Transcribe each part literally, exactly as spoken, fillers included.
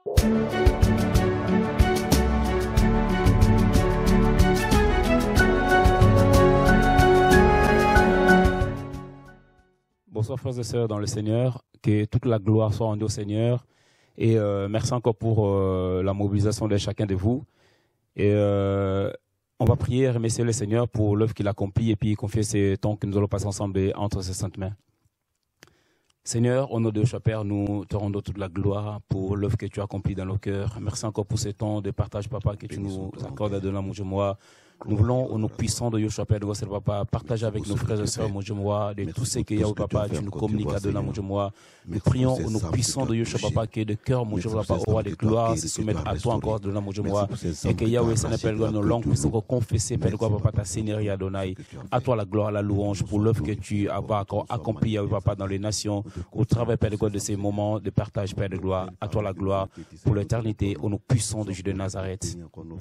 Bonsoir frères et sœurs dans le Seigneur, que toute la gloire soit rendue au Seigneur. Et euh, merci encore pour euh, la mobilisation de chacun de vous. Et euh, on va prier et remercier le Seigneur pour l'œuvre qu'il accomplit et puis confier ces temps que nous allons passer ensemble entre ses saintes mains. Seigneur, au nom de Dieu, Père, nous te rendons toute la gloire pour l'œuvre que tu as accomplie dans nos cœurs. Merci encore pour ces temps de partage, Papa, que tu nous accordes à donner, mon Dieu, moi. Nous voulons, au nom puissant de Yoshua Père, de votre Papa, partager avec nos frères et sœurs, mon Dieu, moi, de tout ce qu'il y a au Papa, tu nous communiques à donner, mon Dieu, moi. Nous prions au nom puissant de Yoshua Papa, que de cœur, mon Dieu, Papa, au roi de gloire, se soumettre à toi encore, donner, mon Dieu, moi. Et que Yahweh, Seigneur, Père, nos langues puissent encore confesser, Père, de quoi, Papa, ta Seigneurie, Adonai. À toi la gloire, la louange pour l'œuvre que tu as encore accomplie, Yahweh, Papa, dans les nations, au travail, Père, de quoi, de ces moments de partage, Père de gloire. À toi la gloire pour l'éternité, au nom puissant de Jésus de Nazareth.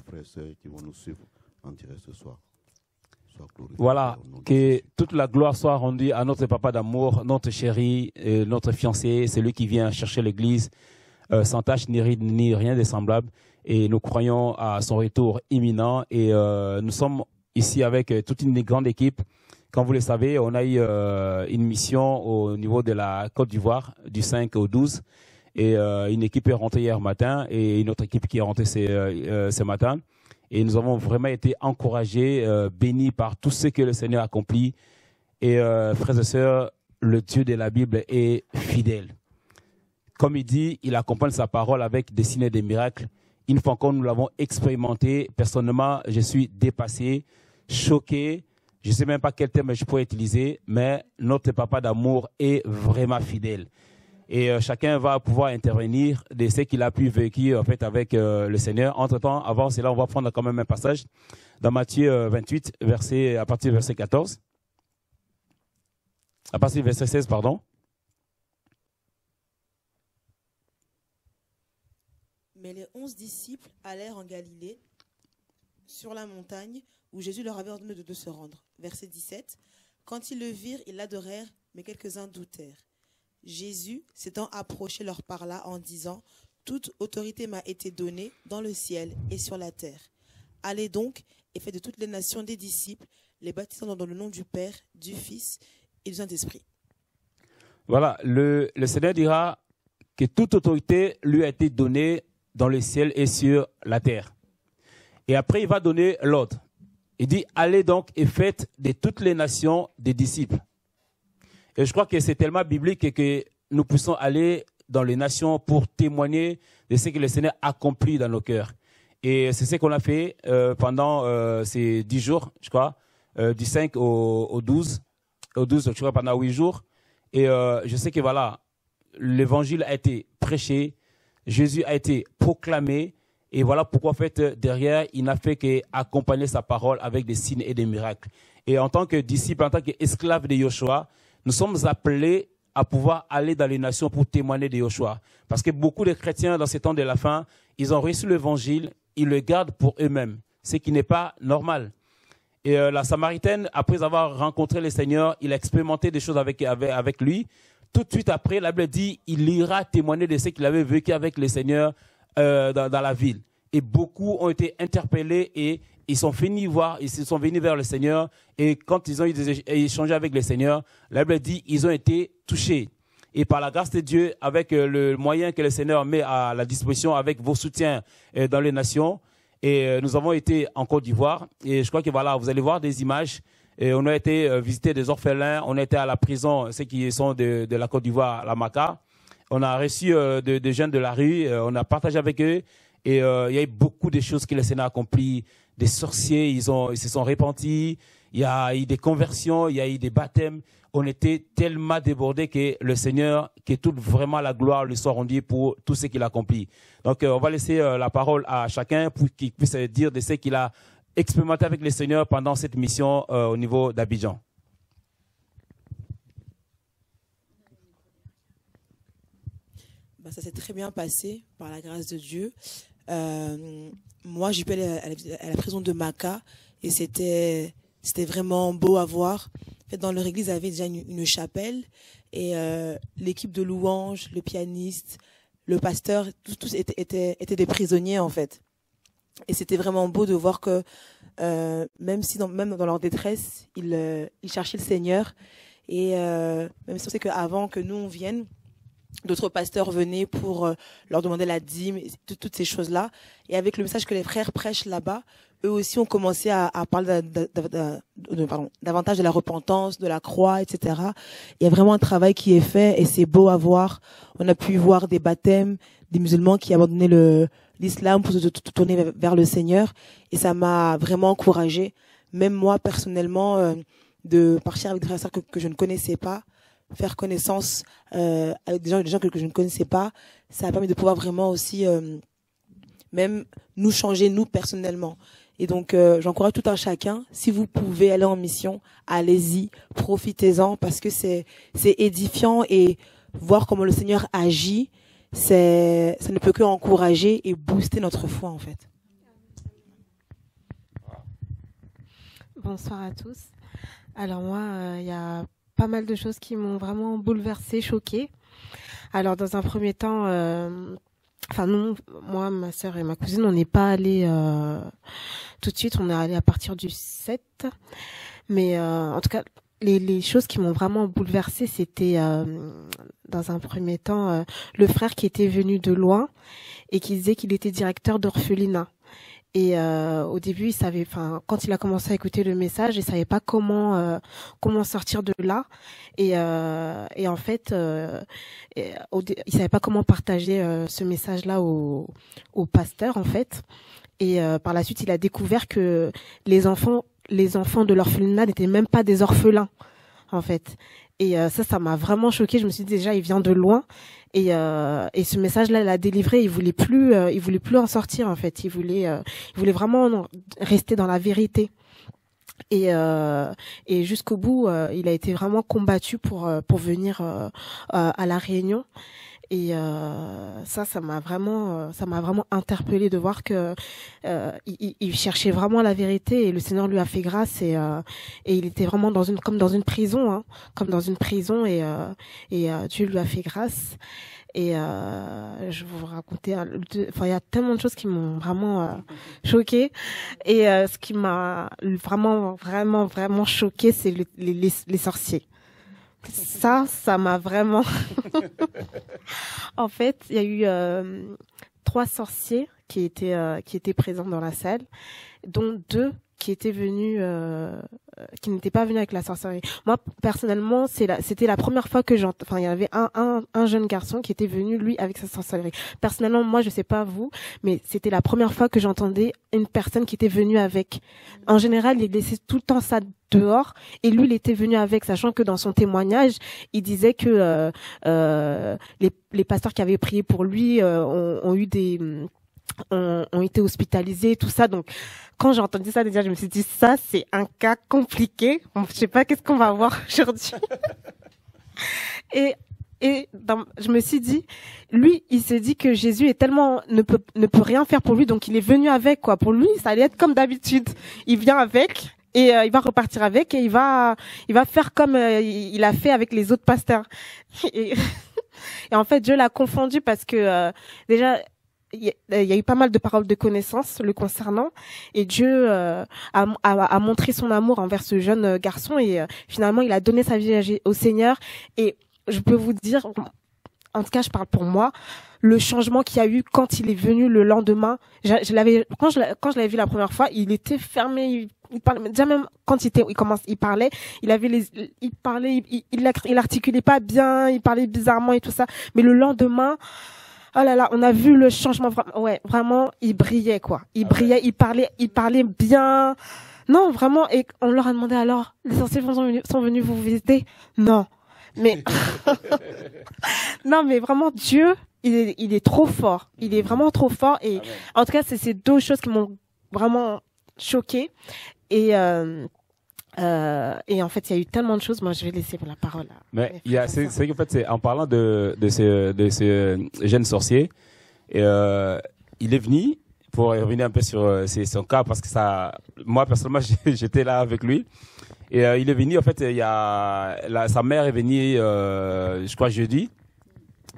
Voilà, que toute la gloire soit rendue à notre papa d'amour, notre chéri, euh, notre fiancé, celui qui vient chercher l'église euh, sans tache ni ride ni rien de semblable. Et nous croyons à son retour imminent. Et euh, nous sommes ici avec euh, toute une grande équipe. Comme vous le savez, on a eu euh, une mission au niveau de la Côte d'Ivoire du cinq au douze. Et euh, une équipe est rentrée hier matin et une autre équipe qui est rentrée ce, euh, ce matin. Et nous avons vraiment été encouragés, euh, bénis par tout ce que le Seigneur a accompli. Et euh, frères et sœurs, le Dieu de la Bible est fidèle. Comme il dit, il accompagne sa parole avec des signes et des miracles. Une fois encore, nous l'avons expérimenté. Personnellement, je suis dépassé, choqué. Je ne sais même pas quel terme je pourrais utiliser, mais notre papa d'amour est vraiment fidèle. Et euh, chacun va pouvoir intervenir de ce qu'il a pu vécu en fait, avec euh, le Seigneur. Entre-temps, avant cela, on va prendre quand même un passage dans Matthieu euh, vingt-huit, verset, à partir du verset quatorze. À partir du verset seize, pardon. Mais les onze disciples allèrent en Galilée, sur la montagne, où Jésus leur avait ordonné de, de se rendre. Verset dix-sept. Quand ils le virent, ils l'adorèrent, mais quelques-uns doutèrent. Jésus, s'étant approché, leur parla en disant « Toute autorité m'a été donnée dans le ciel et sur la terre. Allez donc et faites de toutes les nations des disciples, les baptisant dans le nom du Père, du Fils et du Saint-Esprit. » Voilà, le, le Seigneur dira que toute autorité lui a été donnée dans le ciel et sur la terre. Et après, il va donner l'ordre. Il dit « Allez donc et faites de toutes les nations des disciples. » Et je crois que c'est tellement biblique que nous puissions aller dans les nations pour témoigner de ce que le Seigneur accomplit dans nos cœurs. Et c'est ce qu'on a fait euh, pendant euh, ces dix jours, je crois, euh, du cinq au, au douze, au douze, je crois, pendant huit jours. Et euh, je sais que voilà, l'évangile a été prêché, Jésus a été proclamé, et voilà pourquoi en fait derrière, il n'a fait qu'accompagner sa parole avec des signes et des miracles. Et en tant que disciple, en tant qu'esclave de Yoshua, nous sommes appelés à pouvoir aller dans les nations pour témoigner de Yoshua. Parce que beaucoup de chrétiens, dans ces temps de la fin, ils ont reçu l'évangile, ils le gardent pour eux-mêmes, ce qui n'est pas normal. Et euh, la Samaritaine, après avoir rencontré le Seigneur, il a expérimenté des choses avec, avec, avec lui. Tout de suite après, la Bible dit, il ira témoigner de ce qu'il avait vécu avec le Seigneur euh, dans, dans la ville. Et beaucoup ont été interpellés et ils sont venus voir, ils sont venus vers le Seigneur. Et quand ils ont eu des échangé avec le Seigneur, la Bible dit, ils ont été touchés. Et par la grâce de Dieu, avec le moyen que le Seigneur met à la disposition, avec vos soutiens dans les nations, et nous avons été en Côte d'Ivoire. Et je crois que voilà, vous allez voir des images. Et on a été visiter des orphelins, on a été à la prison, ceux qui sont de, de la Côte d'Ivoire, la Maca. On a reçu euh, des de jeunes de la rue, euh, on a partagé avec eux. Et euh, il y a eu beaucoup de choses que le Seigneur a accompli. Des sorciers, ils, ont, ils se sont repentis. Il y a eu des conversions, il y a eu des baptêmes. On était tellement débordés que le Seigneur, que toute vraiment la gloire lui soit rendue pour tout ce qu'il a accompli. Donc, euh, on va laisser euh, la parole à chacun pour qu'il puisse dire de ce qu'il a expérimenté avec le Seigneur pendant cette mission euh, au niveau d'Abidjan. Bah, ça s'est très bien passé par la grâce de Dieu. Euh, moi, j'ai pu aller à la, à la prison de Maca et c'était c'était vraiment beau à voir. En fait, dans leur église, il y avait déjà une, une chapelle et euh, l'équipe de louanges, le pianiste, le pasteur, tous, tous étaient, étaient, étaient des prisonniers en fait. Et c'était vraiment beau de voir que euh, même si dans, même dans leur détresse, ils, euh, ils cherchaient le Seigneur. Et euh, même si on sait qu'avant que nous on vienne, d'autres pasteurs venaient pour euh, leur demander la dîme, et tout, toutes ces choses-là. Et avec le message que les frères prêchent là-bas, eux aussi ont commencé à, à parler de, de, de, de, pardon, davantage de la repentance, de la croix, et cetera. Il y a vraiment un travail qui est fait et c'est beau à voir. On a pu voir des baptêmes, des musulmans qui abandonnaient le, l'islam pour se tourner vers le Seigneur. Et ça m'a vraiment encouragée. Même moi, personnellement, euh, de partir avec des frères et sœurs que, que je ne connaissais pas, faire connaissance euh, avec des gens, des gens que, que je ne connaissais pas, ça a permis de pouvoir vraiment aussi euh, même nous changer, nous, personnellement. Et donc, euh, j'encourage tout un chacun, si vous pouvez aller en mission, allez-y, profitez-en, parce que c'est c'est édifiant et voir comment le Seigneur agit, c'est ça ne peut que encourager et booster notre foi, en fait. Bonsoir à tous. Alors moi, il euh, y a pas mal de choses qui m'ont vraiment bouleversée, choquée. Alors dans un premier temps, euh, enfin nous, moi, ma sœur et ma cousine, on n'est pas allés euh, tout de suite, on est allés à partir du sept. Mais euh, en tout cas, les, les choses qui m'ont vraiment bouleversée, c'était euh, dans un premier temps euh, le frère qui était venu de loin et qui disait qu'il était directeur d'orphelinat. Et euh, au début, il savait, enfin, quand il a commencé à écouter le message, il savait pas comment euh, comment sortir de là. Et euh, et en fait, euh, et, au, il savait pas comment partager euh, ce message-là au au pasteur en fait. Et euh, par la suite, il a découvert que les enfants les enfants de l'orphelinat n'étaient même pas des orphelins en fait. Et euh, ça, ça m'a vraiment choquée. Je me suis dit déjà, il vient de loin. Et, euh, et ce message-là, il l'a délivré. Il voulait plus, euh, il voulait plus en sortir en fait. Il voulait, euh, il voulait vraiment rester dans la vérité. Et, euh, et jusqu'au bout, euh, il a été vraiment combattu pour euh, pour venir euh, à la Réunion. Et euh, ça, ça m'a vraiment, ça m'a vraiment interpellée de voir que euh, il, il cherchait vraiment la vérité et le Seigneur lui a fait grâce et euh, et il était vraiment dans une comme dans une prison, hein, comme dans une prison et euh, et euh, Dieu lui a fait grâce. Et euh, je vais vous raconter, enfin il y a tellement de choses qui m'ont vraiment euh, choquée. Et euh, ce qui m'a vraiment, vraiment, vraiment choquée, c'est le, les, les, les sorciers. Ça, ça m'a vraiment. En fait, il y a eu euh, trois sorciers qui étaient euh, qui étaient présents dans la salle, dont deux qui étaient venus, euh, qui n'étaient pas venus avec la sorcellerie. Moi, personnellement, c'est la, c'était la première fois que j'entends. Enfin, il y avait un, un, un jeune garçon qui était venu lui avec sa sorcellerie. Personnellement, moi, je sais pas vous, mais c'était la première fois que j'entendais une personne qui était venue avec. En général, il laissait tout le temps ça dehors, et lui, il était venu avec, sachant que dans son témoignage, il disait que euh, euh, les, les pasteurs qui avaient prié pour lui euh, ont, ont eu des Ont, ont été hospitalisés, tout ça. Donc, quand j'ai entendu ça, déjà, je me suis dit, ça, c'est un cas compliqué. Je sais pas qu'est-ce qu'on va voir aujourd'hui. et et dans, je me suis dit, lui, il s'est dit que Jésus est tellement ne peut ne peut rien faire pour lui, donc il est venu avec quoi. Pour lui, ça allait être comme d'habitude. Il vient avec. Et euh, il va repartir avec et il va il va faire comme euh, il a fait avec les autres pasteurs. Et, et en fait, Dieu l'a confondu parce que euh, déjà il y a eu pas mal de paroles de connaissance le concernant et Dieu euh, a, a, a montré son amour envers ce jeune garçon et euh, finalement il a donné sa vie au Seigneur. Et je peux vous dire, en tout cas je parle pour moi, le changement qu'il y a eu quand il est venu le lendemain. Je, je l'avais quand je quand je l'avais vu la première fois, il était fermé. Il, il parlait déjà même quand il était, il commence, il parlait, il avait les, il parlait, il, il, il articulait pas bien, il parlait bizarrement et tout ça. Mais le lendemain, oh là là, on a vu le changement. Ouais, vraiment, il brillait quoi. Il brillait, il parlait, il parlait bien. Non, vraiment. Et on leur a demandé alors, les sorciers sont venus, sont venus vous visiter? Non, mais non, mais vraiment Dieu. Il est, il est trop fort. Il est vraiment trop fort. Et Amen. En tout cas, c'est ces deux choses qui m'ont vraiment choquée. Et euh, euh, et en fait, il y a eu tellement de choses. Moi, je vais laisser la parole. À Mais il y a, c'est, c'est qu'en fait, c'est en parlant de de ce de ce jeune sorcier, et euh, il est venu pour revenir un peu sur euh, son cas parce que ça, moi personnellement, j'étais là avec lui. Et euh, il est venu. En fait, il y a la, sa mère est venue, euh, je crois jeudi.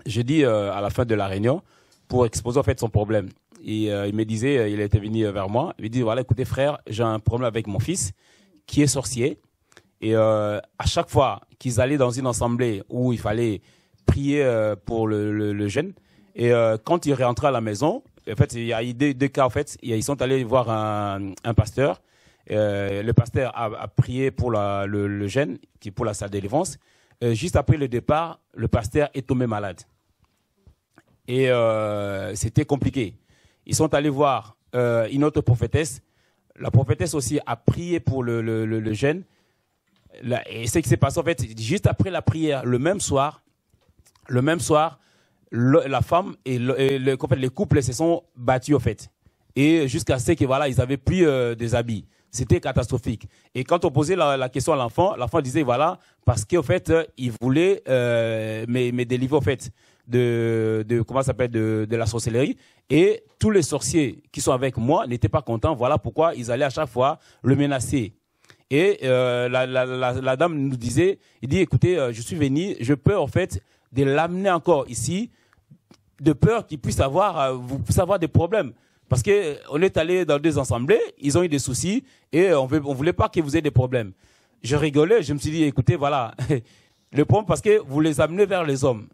je dis euh, à la fin de la réunion, pour exposer en fait son problème. Et euh, il me disait, euh, il était venu vers moi, il me dit, voilà, écoutez frère, j'ai un problème avec mon fils qui est sorcier. Et euh, à chaque fois qu'ils allaient dans une assemblée où il fallait prier euh, pour le, le, le jeune, et euh, quand ils rentraient à la maison, en fait, il y a eu deux, deux cas, en fait, ils sont allés voir un, un pasteur. Euh, le pasteur a, a prié pour la, le, le jeune, qui est pour la salle de délivrance. Euh, juste après le départ, le pasteur est tombé malade. Et euh, c'était compliqué. Ils sont allés voir euh, une autre prophétesse. La prophétesse aussi a prié pour le, le, le, le jeune. La, et ce qui s'est passé, en fait, juste après la prière, le même soir, le même soir, le, la femme et, le, et le, en fait, les couples se sont battus, en fait. Et jusqu'à ce que, voilà, ils avaient plus euh, des habits. C'était catastrophique. Et quand on posait la, la question à l'enfant, l'enfant disait, voilà, parce qu'en fait, euh, il voulait euh, me, me délivrer, en fait, de, de comment ça s'appelle, de, de la sorcellerie. Et tous les sorciers qui sont avec moi n'étaient pas contents. Voilà pourquoi ils allaient à chaque fois le menacer. Et euh, la, la, la, la dame nous disait, il dit, écoutez, euh, je suis venu, je peux, en fait, de l'amener encore ici, de peur qu'il puisse avoir, euh, vous puissiez avoir des problèmes. Parce qu'on est allé dans des assemblées, ils ont eu des soucis et on ne voulait pas que vous ayez des problèmes. Je rigolais, je me suis dit, écoutez, voilà, le problème parce que vous les amenez vers les hommes.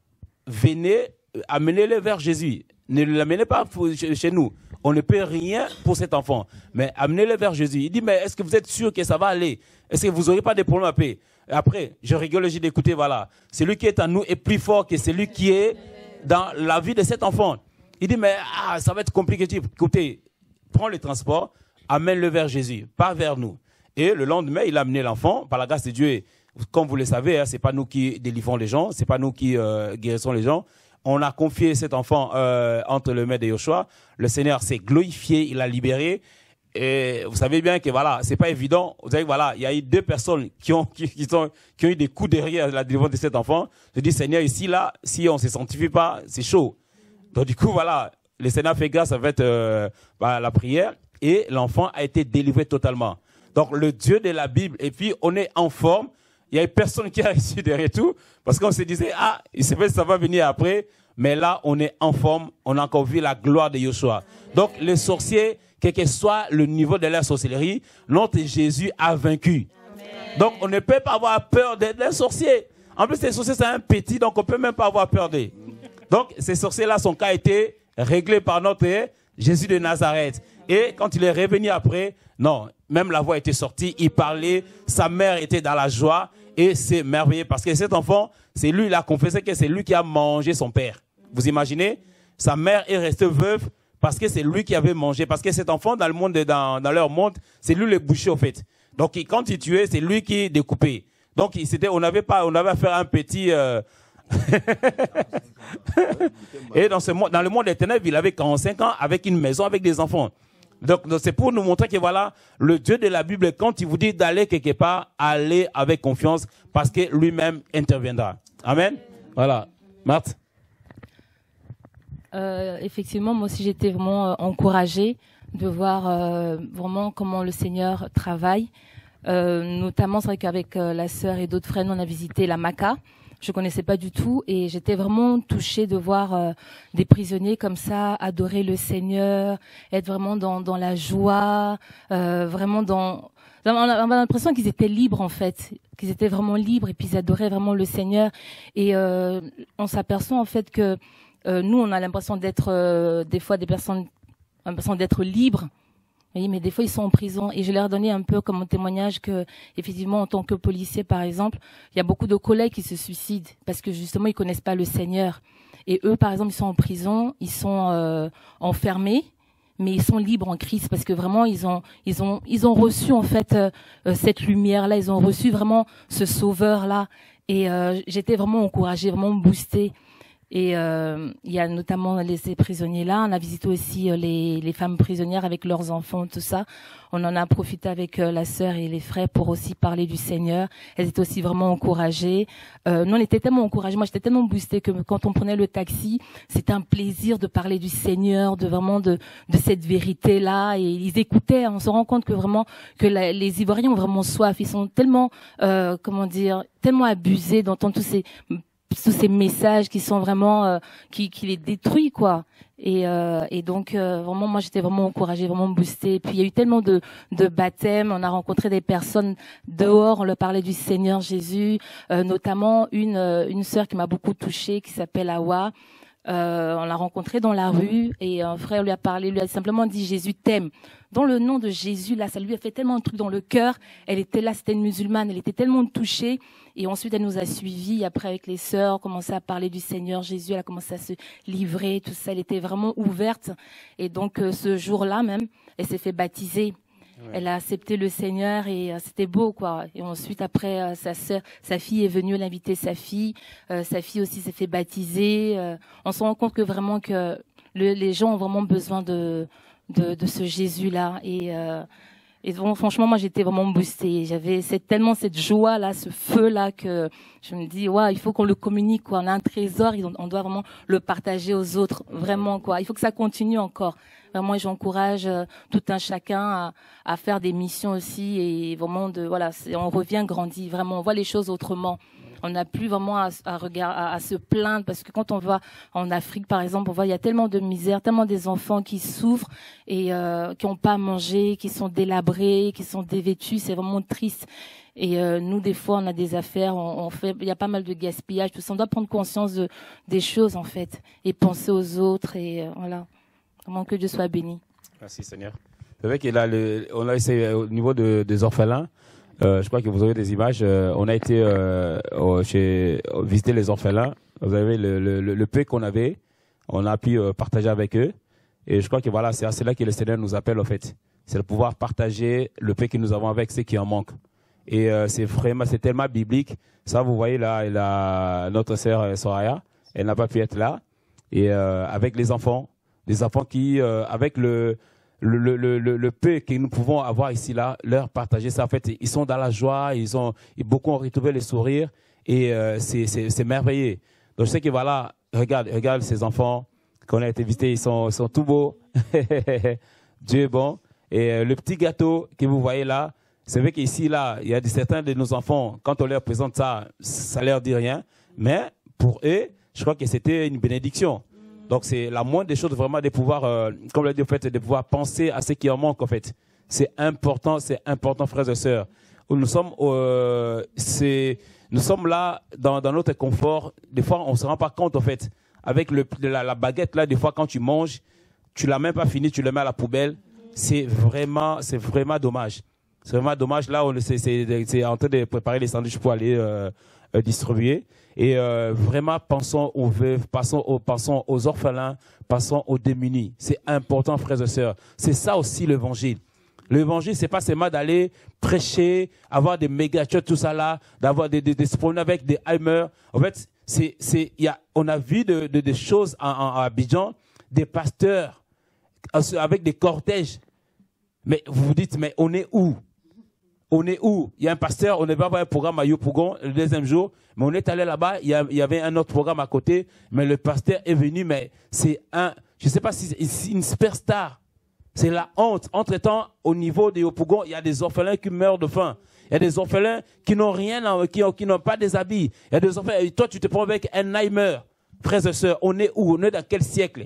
Venez, amenez-les vers Jésus. Ne l'amenez pas chez nous. On ne peut rien pour cet enfant. Mais amenez-les vers Jésus. Il dit, mais est-ce que vous êtes sûr que ça va aller? Est-ce que vous n'aurez pas de problèmes à paix? Après, je rigole, j'ai dit, écoutez, voilà, celui qui est en nous est plus fort que celui qui est dans la vie de cet enfant. Il dit, mais ah, ça va être compliqué. Écoutez, prends le transport, amène-le vers Jésus, pas vers nous. Et le lendemain, il a amené l'enfant, par la grâce de Dieu. Comme vous le savez, hein, ce n'est pas nous qui délivrons les gens, ce n'est pas nous qui euh, guérissons les gens. On a confié cet enfant euh, entre les mains de Yoshua. Le Seigneur s'est glorifié, il l'a libéré. Et vous savez bien que voilà, c'est pas évident. Vous savez, voilà, il y a eu deux personnes qui ont, qui, qui sont, qui ont eu des coups derrière la délivrance de cet enfant. Je dis, Seigneur, ici, là, si on ne se sanctifie pas, c'est chaud. Donc du coup, voilà, le Seigneur fait grâce avec euh, bah, la prière et l'enfant a été délivré totalement. Donc le Dieu de la Bible, et puis on est en forme. Il y a personne qui a reçu derrière tout parce qu'on se disait, ah, il se fait ça va venir après. Mais là, on est en forme, on a encore vu la gloire de Yoshua. Donc les sorciers, quel que soit le niveau de la sorcellerie, notre Jésus a vaincu. Amen. Donc on ne peut pas avoir peur d'un sorcier. En plus, les sorciers, c'est un petit, donc on ne peut même pas avoir peur d'eux. Donc, ces sorciers-là, son cas a été réglé par notre Jésus de Nazareth. Et quand il est revenu après, non, même la voix était sortie, il parlait, sa mère était dans la joie, et c'est merveilleux parce que cet enfant, c'est lui, il a confessé que c'est lui qui a mangé son père. Vous imaginez? Sa mère est restée veuve parce que c'est lui qui avait mangé, parce que cet enfant, dans le monde, dans, dans leur monde, c'est lui le boucher, en fait. Donc, quand il tuait, c'est lui qui découpait. Donc, c'était, on avait pas, on avait à faire un petit, euh, et dans, ce, dans le monde des ténèbres, il avait quarante-cinq ans avec une maison, avec des enfants. Donc, donc c'est pour nous montrer que voilà, le Dieu de la Bible, quand il vous dit d'aller quelque part, allez avec confiance parce que lui-même interviendra. Amen. Voilà. Marthe. Euh, effectivement, moi aussi j'étais vraiment euh, encouragée de voir euh, vraiment comment le Seigneur travaille. Euh, notamment, c'est vrai qu'avec euh, la sœur et d'autres frères, on a visité la Maca. Je connaissais pas du tout et j'étais vraiment touchée de voir euh, des prisonniers comme ça adorer le Seigneur, être vraiment dans dans la joie, euh, vraiment dans. On a l'impression qu'ils étaient libres en fait, qu'ils étaient vraiment libres et puis ils adoraient vraiment le Seigneur. Et euh, on s'aperçoit en fait que euh, nous, on a l'impression d'être euh, des fois des personnes, l'impression d'être libres. Oui, mais des fois ils sont en prison et je leur ai donné un peu comme témoignage que effectivement en tant que policier par exemple, il y a beaucoup de collègues qui se suicident parce que justement ils connaissent pas le Seigneur et eux par exemple ils sont en prison, ils sont euh, enfermés mais ils sont libres en Christ parce que vraiment ils ont ils ont ils ont reçu en fait euh, cette lumière là, ils ont reçu vraiment ce sauveur là et euh, j'étais vraiment encouragée, vraiment boostée. Et euh, il y a notamment les, ces prisonniers-là. On a visité aussi euh, les, les femmes prisonnières avec leurs enfants, tout ça. On en a profité avec euh, la sœur et les frères pour aussi parler du Seigneur. Elles étaient aussi vraiment encouragées. Euh, nous, on était tellement encouragés. Moi, j'étais tellement boostée que quand on prenait le taxi, c'était un plaisir de parler du Seigneur, de vraiment de, de cette vérité-là. Et ils écoutaient. On se rend compte que vraiment que la, les Ivoiriens ont vraiment soif. Ils sont tellement, euh, comment dire, tellement abusés d'entendre tous ces tous ces messages qui sont vraiment euh, qui, qui les détruisent quoi. Et, euh, et donc euh, vraiment moi j'étais vraiment encouragée, vraiment boostée. Puis il y a eu tellement de, de baptêmes, on a rencontré des personnes dehors, on leur parlait du Seigneur Jésus, euh, notamment une euh, une sœur qui m'a beaucoup touchée qui s'appelle Awa. Euh, on l'a rencontrée dans la rue et un frère lui a parlé, lui a simplement dit Jésus t'aime. Dans le nom de Jésus, là, ça lui a fait tellement un truc dans le cœur. Elle était là, c'était une musulmane, elle était tellement touchée. Et ensuite, elle nous a suivis. Après, avec les sœurs, on commençait à parler du Seigneur Jésus. Elle a commencé à se livrer, tout ça. Elle était vraiment ouverte. Et donc, euh, ce jour-là même, elle s'est fait baptiser. Ouais. Elle a accepté le Seigneur et euh, c'était beau, quoi. Et ensuite, après, euh, sa sœur, sa fille est venue, elle a invité sa fille. Euh, sa fille aussi s'est fait baptiser. Euh, on se rend compte que vraiment que le, les gens ont vraiment besoin de De, de ce Jésus-là. Et, euh, et bon, franchement, moi, j'étais vraiment boostée. J'avais cette, tellement cette joie-là, ce feu-là, que je me dis, ouais, il faut qu'on le communique, quoi. On a un trésor, on doit vraiment le partager aux autres, vraiment, quoi. Il faut que ça continue encore. Vraiment, j'encourage euh, tout un chacun à, à faire des missions aussi. Et vraiment, de, voilà, on revient grandi, vraiment, on voit les choses autrement. On n'a plus vraiment à, à, regard, à, à se plaindre parce que quand on va en Afrique, par exemple, on voit il y a tellement de misère, tellement des enfants qui souffrent et euh, qui n'ont pas à manger, qui sont délabrés, qui sont dévêtus. C'est vraiment triste. Et euh, nous, des fois, on a des affaires, on, on fait, il y a pas mal de gaspillage, tout ça. On doit prendre conscience de, des choses en fait et penser aux autres et euh, voilà. Vraiment que Dieu soit béni. Merci Seigneur. C'est vrai qu'il a le, on a essayé au niveau de, des orphelins. Euh, je crois que vous avez des images. Euh, on a été euh, chez, visiter les orphelins. Vous avez le, le, le peu qu'on avait, on a pu euh, partager avec eux. Et je crois que voilà, c'est à cela que le Seigneur nous appelle en fait. C'est de pouvoir partager le peu que nous avons avec ceux qui en manquent. Et euh, c'est vraiment, c'est tellement biblique. Ça, vous voyez là, elle a, notre sœur Soraya, elle n'a pas pu être là. Et euh, avec les enfants, des enfants qui, euh, avec le Le, le, le, le peu que nous pouvons avoir ici, là, leur partager ça. En fait, ils sont dans la joie, ils ont, beaucoup ont retrouvé le sourire et euh, c'est merveilleux. Donc, je sais que voilà, regarde, regarde ces enfants qu'on a été visités, ils sont, ils sont tout beaux. Dieu est bon. Et euh, le petit gâteau que vous voyez là, c'est vrai qu'ici, là, il y a des, certains de nos enfants, quand on leur présente ça, ça leur dit rien. Mais pour eux, je crois que c'était une bénédiction. Donc, c'est la moindre des choses vraiment de pouvoir, euh, comme l'a dit, en fait, de pouvoir penser à ce qui en manque, en fait. C'est important, c'est important, frères et sœurs. Nous sommes, euh, c'est, nous sommes là dans, dans notre confort. Des fois, on ne se rend pas compte, en fait. Avec le, la, la baguette, là, des fois, quand tu manges, tu ne l'as même pas fini, tu le mets à la poubelle. C'est vraiment, c'est vraiment dommage. C'est vraiment dommage. Là, on c'est en train de préparer les sandwichs pour aller euh, euh, distribuer. Et euh, vraiment, pensons aux veuves, pensons aux, pensons aux orphelins, pensons aux démunis. C'est important, frères et sœurs. C'est ça aussi l'évangile. L'évangile, c'est pas seulement d'aller prêcher, avoir des méga church, tout ça là, d'avoir des, des, des se promener avec des Heimer. En fait, c'est, c'est, y a, on a vu de, de, des choses en, en, à Abidjan, des pasteurs avec des cortèges. Mais vous vous dites, mais on est où? On est où? Il y a un pasteur, on devait avoir un programme à Yopougon le deuxième jour, mais on est allé là-bas, il, il y avait un autre programme à côté, mais le pasteur est venu, mais c'est un, je ne sais pas si c'est une superstar. C'est la honte. Entre-temps, au niveau de Yopougon, il y a des orphelins qui meurent de faim. Il y a des orphelins qui n'ont rien, qui, qui n'ont pas des habits. Il y a des orphelins, et toi tu te prends avec un Heimer. Frères et sœurs, on est où? On est dans quel siècle?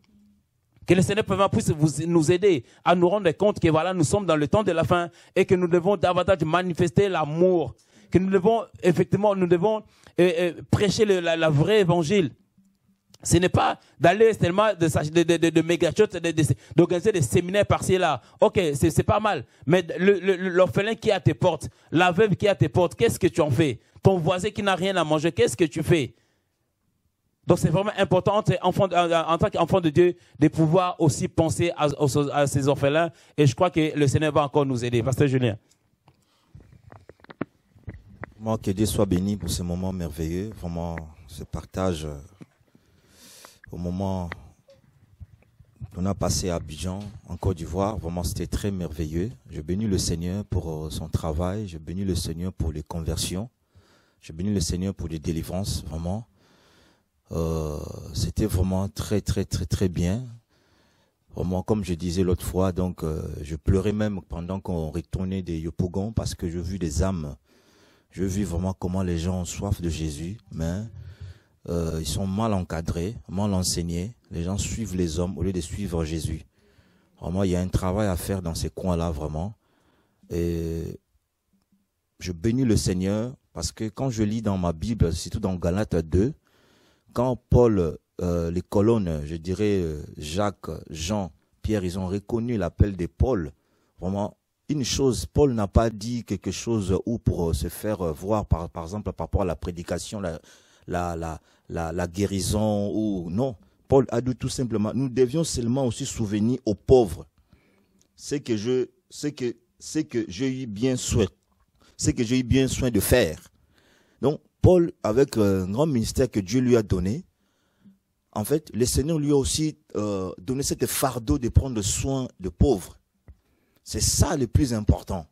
Que le Seigneur puisse vous, nous aider à nous rendre compte que voilà, nous sommes dans le temps de la fin et que nous devons davantage manifester l'amour. Que nous devons, effectivement, nous devons euh, euh, prêcher le, la, la vraie évangile. Ce n'est pas d'aller seulement de, de, de, de, de méga church, d'organiser des séminaires par-ci là. Ok, c'est pas mal. Mais l'orphelin qui est à tes portes, la veuve qui est à tes portes, qu'est-ce que tu en fais? Ton voisin qui n'a rien à manger, qu'est-ce que tu fais? Donc c'est vraiment important enfant, en tant qu'enfant de Dieu de pouvoir aussi penser à, à ces orphelins. Et je crois que le Seigneur va encore nous aider. Pasteur Julien. Moi, que Dieu soit béni pour ce moment merveilleux. Vraiment, ce partage au moment qu'on a passé à Abidjan, en Côte d'Ivoire. Vraiment, c'était très merveilleux. Je bénis le Seigneur pour son travail. Je bénis le Seigneur pour les conversions. Je bénis le Seigneur pour les délivrances, vraiment. Euh, c'était vraiment très très très très bien. Vraiment, comme je disais l'autre fois, donc euh, je pleurais même pendant qu'on retournait des Yopougon parce que je vis des âmes. Je vis vraiment comment les gens ont soif de Jésus, mais euh, ils sont mal encadrés, mal enseignés. Les gens suivent les hommes au lieu de suivre Jésus. Vraiment, il y a un travail à faire dans ces coins-là, vraiment. Et je bénis le Seigneur parce que quand je lis dans ma Bible, surtout dans Galates deux, quand Paul, euh, les colonnes, je dirais Jacques, Jean, Pierre, ils ont reconnu l'appel de Paul. Vraiment, une chose, Paul n'a pas dit quelque chose ou pour se faire voir, par, par exemple, par rapport à la prédication, la, la, la, la, la guérison, ou non. Paul a dit tout simplement, nous devions seulement aussi souvenir aux pauvres. C'est que je, c'est que, c'est que j'ai eu bien soin, c'est que j'ai eu bien soin de faire. Donc, Paul, avec un grand ministère que Dieu lui a donné, en fait, le Seigneur lui a aussi euh, donné cette fardeau de prendre soin de pauvres. C'est ça le plus important.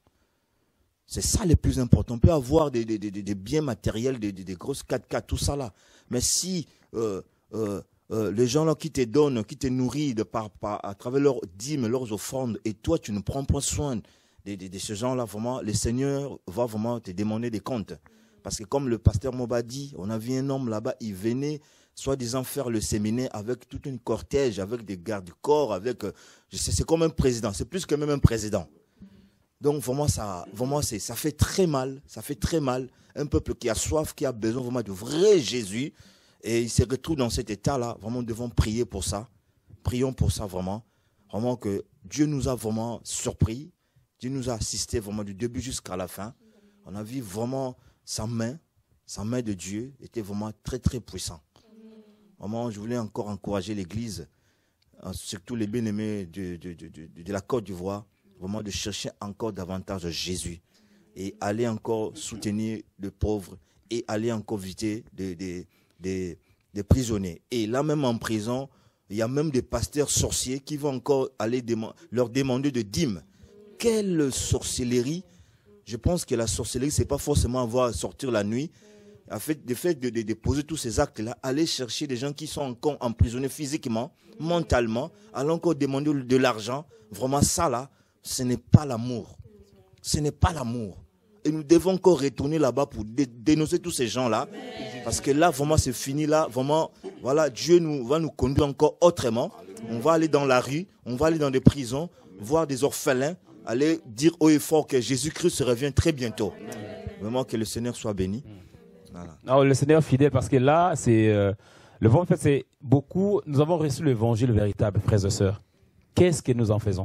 C'est ça le plus important. On peut avoir des, des, des, des biens matériels, des, des, des grosses quatre quatre, tout ça là. Mais si euh, euh, euh, les gens là qui te donnent, qui te nourrissent de par, par, à travers leurs dîmes, leurs offrandes, et toi tu ne prends pas soin de, de, de ces gens-là, vraiment, le Seigneur va vraiment te demander des comptes. Parce que comme le pasteur Moba dit, on a vu un homme là-bas, il venait soi-disant faire le séminaire avec toute une cortège, avec des gardes du corps, avec, euh, je sais, c'est comme un président, c'est plus que même un président. Donc vraiment, ça, vraiment, c'est, ça fait très mal, ça fait très mal. Un peuple qui a soif, qui a besoin vraiment de vrai Jésus, et il se retrouve dans cet état-là. Vraiment, nous devons prier pour ça. Prions pour ça vraiment. Vraiment que Dieu nous a vraiment surpris. Dieu nous a assisté vraiment du début jusqu'à la fin. On a vu vraiment sa main, sa main de Dieu était vraiment très très puissant. Vraiment, je voulais encore encourager l'Église, surtout les bien-aimés de, de, de, de, de la Côte d'Ivoire, vraiment de chercher encore davantage Jésus et aller encore soutenir les pauvres et aller encore visiter des, des, des, des prisonniers. Et là même en prison, il y a même des pasteurs sorciers qui vont encore aller dem- leur demander de dîmes. Quelle sorcellerie! Je pense que la sorcellerie, ce n'est pas forcément avoir sortir la nuit. En fait, le fait de, de, de poser tous ces actes-là, aller chercher des gens qui sont encore emprisonnés physiquement, mentalement, aller encore demander de l'argent, vraiment ça là, ce n'est pas l'amour. Ce n'est pas l'amour. Et nous devons encore retourner là-bas pour dé- dénoncer tous ces gens-là. Parce que là, vraiment, c'est fini là. Vraiment, voilà, Dieu nous, va nous conduire encore autrement. On va aller dans la rue, on va aller dans des prisons, voir des orphelins, aller dire haut et fort que Jésus-Christ revient très bientôt. Vraiment que le Seigneur soit béni. Voilà. Non, le Seigneur fidèle, parce que là, c'est euh, le bon fait, c'est beaucoup. Nous avons reçu l'évangile véritable, frères et sœurs. Qu'est-ce que nous en faisons?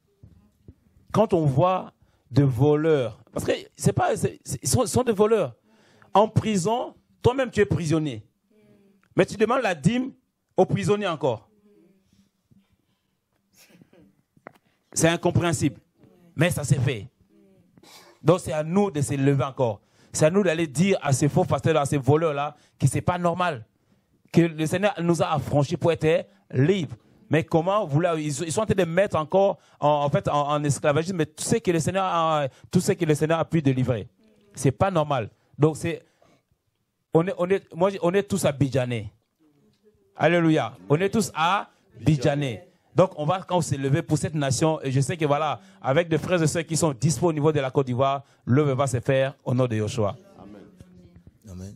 Quand on voit des voleurs, parce que c'est pas, c'est, c'est, ils sont, sont des voleurs en prison. Toi-même, tu es prisonnier, mais tu demandes la dîme aux prisonniers encore. C'est incompréhensible, mais ça s'est fait. Donc c'est à nous de se lever encore. C'est à nous d'aller dire à ces faux pasteurs, à ces voleurs-là, que ce n'est pas normal. Que le Seigneur nous a affranchis pour être libres. Mais comment vous là, ils sont en train de mettre encore en, en fait en, en esclavagisme, mais tout ce que le Seigneur a, tout ce que le Seigneur a pu délivrer. C'est pas normal. Donc c'est, on est, on est, moi on est tous à Bidjané. Alléluia. On est tous à Bidjané. Donc, on va quand se lever pour cette nation. Et je sais que voilà, avec des frères et sœurs qui sont dispo au niveau de la Côte d'Ivoire, l'œuvre va se faire au nom de Yoshua. Amen. Amen.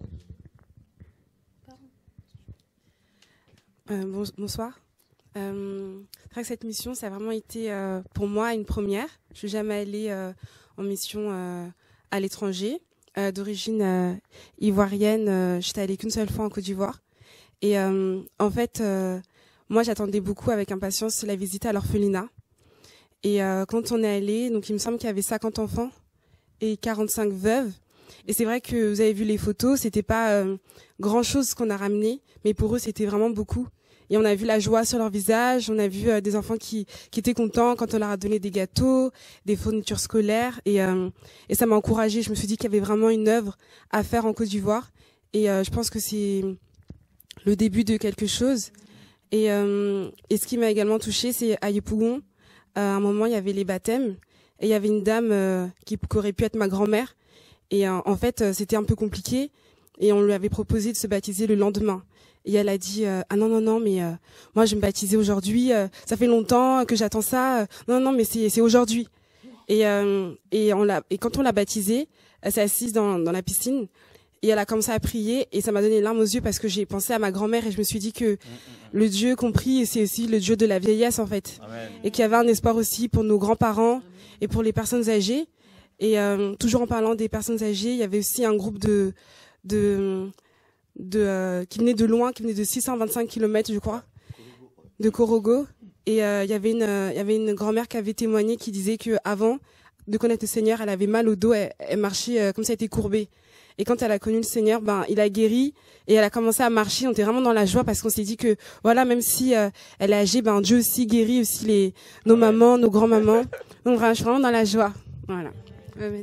Euh, bon, bonsoir. Euh, c'est vrai que cette mission, ça a vraiment été euh, pour moi une première. Je ne suis jamais allée euh, en mission euh, à l'étranger. Euh, d'origine euh, ivoirienne, euh, j'étais allée qu'une seule fois en Côte d'Ivoire. Et euh, en fait... Euh, Moi, j'attendais beaucoup avec impatience la visite à l'orphelinat. Et euh, quand on est allé, donc il me semble qu'il y avait cinquante enfants et quarante-cinq veuves. Et c'est vrai que vous avez vu les photos, c'était pas euh, grand-chose qu'on a ramené, mais pour eux, c'était vraiment beaucoup. Et on a vu la joie sur leur visage, on a vu euh, des enfants qui, qui étaient contents quand on leur a donné des gâteaux, des fournitures scolaires. Et, euh, et ça m'a encouragée. Je me suis dit qu'il y avait vraiment une œuvre à faire en Côte d'Ivoire. Et euh, je pense que c'est le début de quelque chose. Et, euh, et ce qui m'a également touchée, c'est à Yopougon, à un moment, il y avait les baptêmes, et il y avait une dame euh, qui, qui aurait pu être ma grand-mère. Et euh, en fait, euh, c'était un peu compliqué, et on lui avait proposé de se baptiser le lendemain. Et elle a dit euh, « Ah non, non, non, mais euh, moi, je vais me baptiser aujourd'hui, euh, ça fait longtemps que j'attends ça. Euh, non, non, mais c'est, c'est aujourd'hui. » Et, euh, et, on l'a, et quand on l'a baptisée, elle s'est assise dans, dans la piscine, Et elle a commencé à prier et ça m'a donné les larmes aux yeux parce que j'ai pensé à ma grand-mère et je me suis dit que le Dieu qu'on prie, c'est aussi le Dieu de la vieillesse en fait. Amen. Et qu'il y avait un espoir aussi pour nos grands-parents et pour les personnes âgées. Et euh, toujours en parlant des personnes âgées, il y avait aussi un groupe de, de, de euh, qui venait de loin, qui venait de six cent vingt-cinq kilomètres, je crois, de Korogo. Et euh, il y avait une, euh, il y avait une grand-mère qui avait témoigné, qui disait que avant de connaître le Seigneur, elle avait mal au dos, elle, elle marchait euh, comme ça, elle était courbée. Et quand elle a connu le Seigneur, ben il a guéri et elle a commencé à marcher. On était vraiment dans la joie parce qu'on s'est dit que voilà, même si euh, elle est âgée, ben Dieu aussi guérit aussi les nos mamans, nos grands-mamans. Donc vraiment, je suis vraiment dans la joie. Voilà. Amen.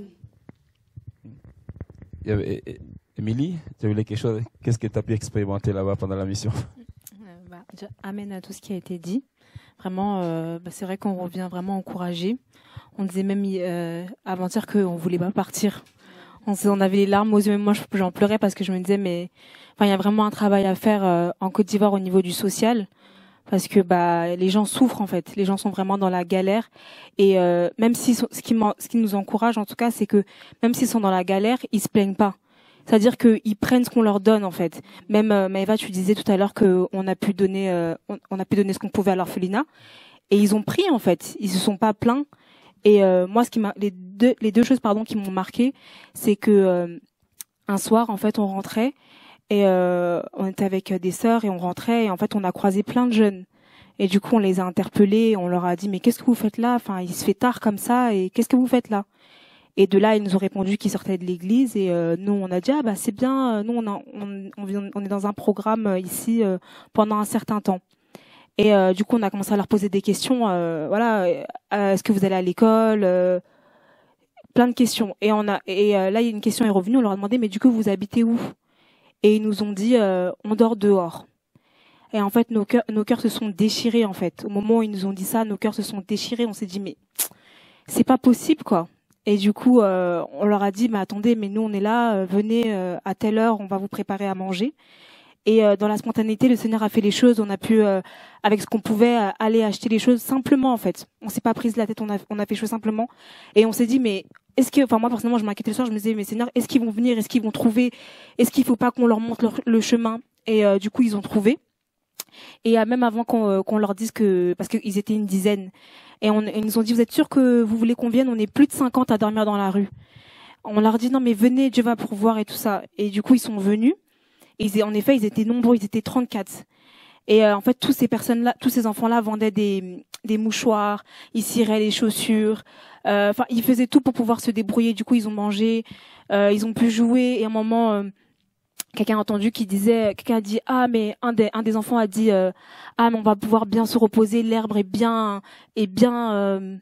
Émilie, tu voulais quelque chose? Qu'est-ce que tu as pu expérimenter là-bas pendant la mission? euh, bah, Amen à tout ce qui a été dit. Vraiment, euh, bah, c'est vrai qu'on revient vraiment encouragé. On disait même euh, avant-hier qu'on voulait pas partir. On, on avait les larmes aux yeux, même moi j'en pleurais parce que je me disais mais enfin il y a vraiment un travail à faire euh, en Côte d'Ivoire au niveau du social parce que bah les gens souffrent en fait, les gens sont vraiment dans la galère et euh, même si ce qui ce qui nous encourage en tout cas c'est que même s'ils sont dans la galère, ils se plaignent pas. C'est-à-dire qu'ils prennent ce qu'on leur donne en fait. Même euh, Maëva, tu disais tout à l'heure que on a pu donner euh, on, on a pu donner ce qu'on pouvait à l'orphelinat et ils ont pris en fait, ils se sont pas plaints. Et euh, moi, ce qui m'a, les deux, les deux choses pardon qui m'ont marqué, c'est que euh, un soir, en fait, on rentrait et euh, on était avec des sœurs et on rentrait et en fait, on a croisé plein de jeunes. Et du coup, on les a interpellés, on leur a dit mais qu'est-ce que vous faites là? Enfin, il se fait tard comme ça et qu'est-ce que vous faites là? Et de là, ils nous ont répondu qu'ils sortaient de l'église et euh, nous, on a dit ah bah c'est bien, nous on, a, on, on, on est dans un programme ici euh, pendant un certain temps. Et euh, du coup, on a commencé à leur poser des questions. Euh, voilà, euh, est-ce que vous allez à l'école euh, Plein de questions. Et on a et euh, là, il y a une question est revenue. On leur a demandé, mais du coup, vous habitez où? Et ils nous ont dit, euh, on dort dehors. Et en fait, nos cœurs, nos cœurs se sont déchirés. En fait, au moment où ils nous ont dit ça, nos cœurs se sont déchirés. On s'est dit, mais c'est pas possible, quoi. Et du coup, euh, on leur a dit, mais attendez, mais nous, on est là. Euh, venez euh, à telle heure, on va vous préparer à manger. Et euh, dans la spontanéité, le Seigneur a fait les choses. On a pu, euh, avec ce qu'on pouvait, euh, aller acheter les choses simplement en fait. On s'est pas prise la tête, on a, on a fait les choses simplement. Et on s'est dit, mais est-ce que, enfin moi personnellement, je m'inquiétais le soir. Je me disais, mais Seigneur, est-ce qu'ils vont venir? Est-ce qu'ils vont trouver? Est-ce qu'il faut pas qu'on leur montre leur, le chemin? Et euh, du coup, ils ont trouvé. Et euh, même avant qu'on, euh, qu'on leur dise que, parce qu'ils étaient une dizaine, et on, ils nous ont dit, vous êtes sûrs que vous voulez qu'on vienne? On est plus de cinquante à dormir dans la rue. On leur dit, non mais venez, Dieu va pourvoir et tout ça. Et du coup, ils sont venus. Et ils, en effet, ils étaient nombreux, ils étaient trente-quatre. Et euh, en fait, tous ces personnes-là, tous ces enfants-là vendaient des, des mouchoirs, ils ciraient les chaussures. Enfin, euh, ils faisaient tout pour pouvoir se débrouiller. Du coup, ils ont mangé, euh, ils ont pu jouer. Et à un moment, euh, quelqu'un a entendu qui disait, quelqu'un a dit, ah mais un des un des enfants a dit, euh, ah mais on va pouvoir bien se reposer, l'herbe est bien est bien euh,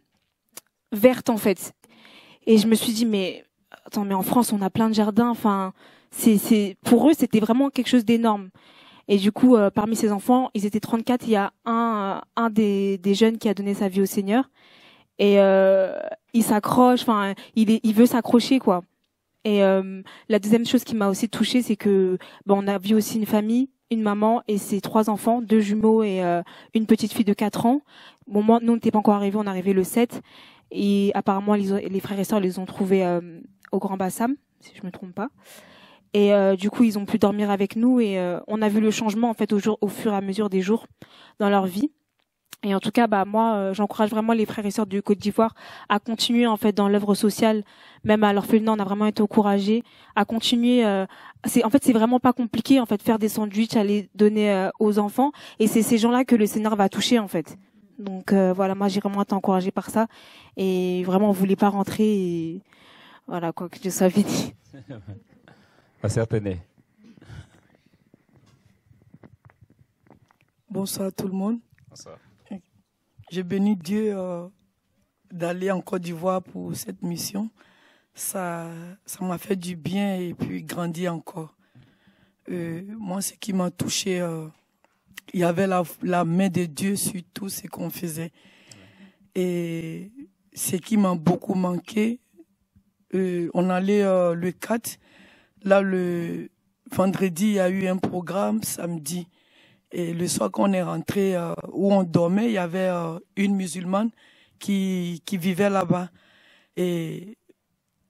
verte en fait. Et je me suis dit, mais attends, mais en France, on a plein de jardins. Enfin. C'est, c'est, pour eux, c'était vraiment quelque chose d'énorme. Et du coup, euh, parmi ces enfants, ils étaient trente-quatre. Il y a un, un des, des jeunes qui a donné sa vie au Seigneur. Et euh, il s'accroche, enfin, il, est, il veut s'accrocher, quoi. Et euh, la deuxième chose qui m'a aussi touchée, c'est que bon, on a vu aussi une famille, une maman et ses trois enfants, deux jumeaux et euh, une petite fille de quatre ans. Bon, moi, nous, on n'était pas encore arrivés, on est arrivés le sept. Et apparemment, les, les frères et sœurs les ont trouvés euh, au Grand Bassam, si je me trompe pas. Et euh, du coup, ils ont pu dormir avec nous et euh, on a vu le changement en fait au, jour, au fur et à mesure des jours dans leur vie. Et en tout cas, bah moi, euh, j'encourage vraiment les frères et sœurs du Côte d'Ivoire à continuer en fait dans l'œuvre sociale. Même à l'orphelinat, on a vraiment été encouragés à continuer. Euh, c'est en fait, c'est vraiment pas compliqué en fait faire des sandwichs, à les donner euh, aux enfants. Et c'est ces gens-là que le Seigneur va toucher en fait. Donc euh, voilà, moi j'ai vraiment été encouragée par ça et vraiment on voulait pas rentrer. Et voilà quoi que Dieu soit béni. À certaines. Bonsoir à tout le monde. Bonsoir. J'ai béni Dieu euh, d'aller en Côte d'Ivoire pour cette mission. Ça, ça m'a fait du bien et puis grandir encore. Euh, moi, ce qui m'a touché, euh, il y avait la, la main de Dieu sur tout ce qu'on faisait. Et ce qui m'a beaucoup manqué, euh, on allait euh, le quatre. Là, le vendredi, il y a eu un programme, samedi. Et le soir qu'on est rentré, euh, où on dormait, il y avait euh, une musulmane qui, qui vivait là-bas. Et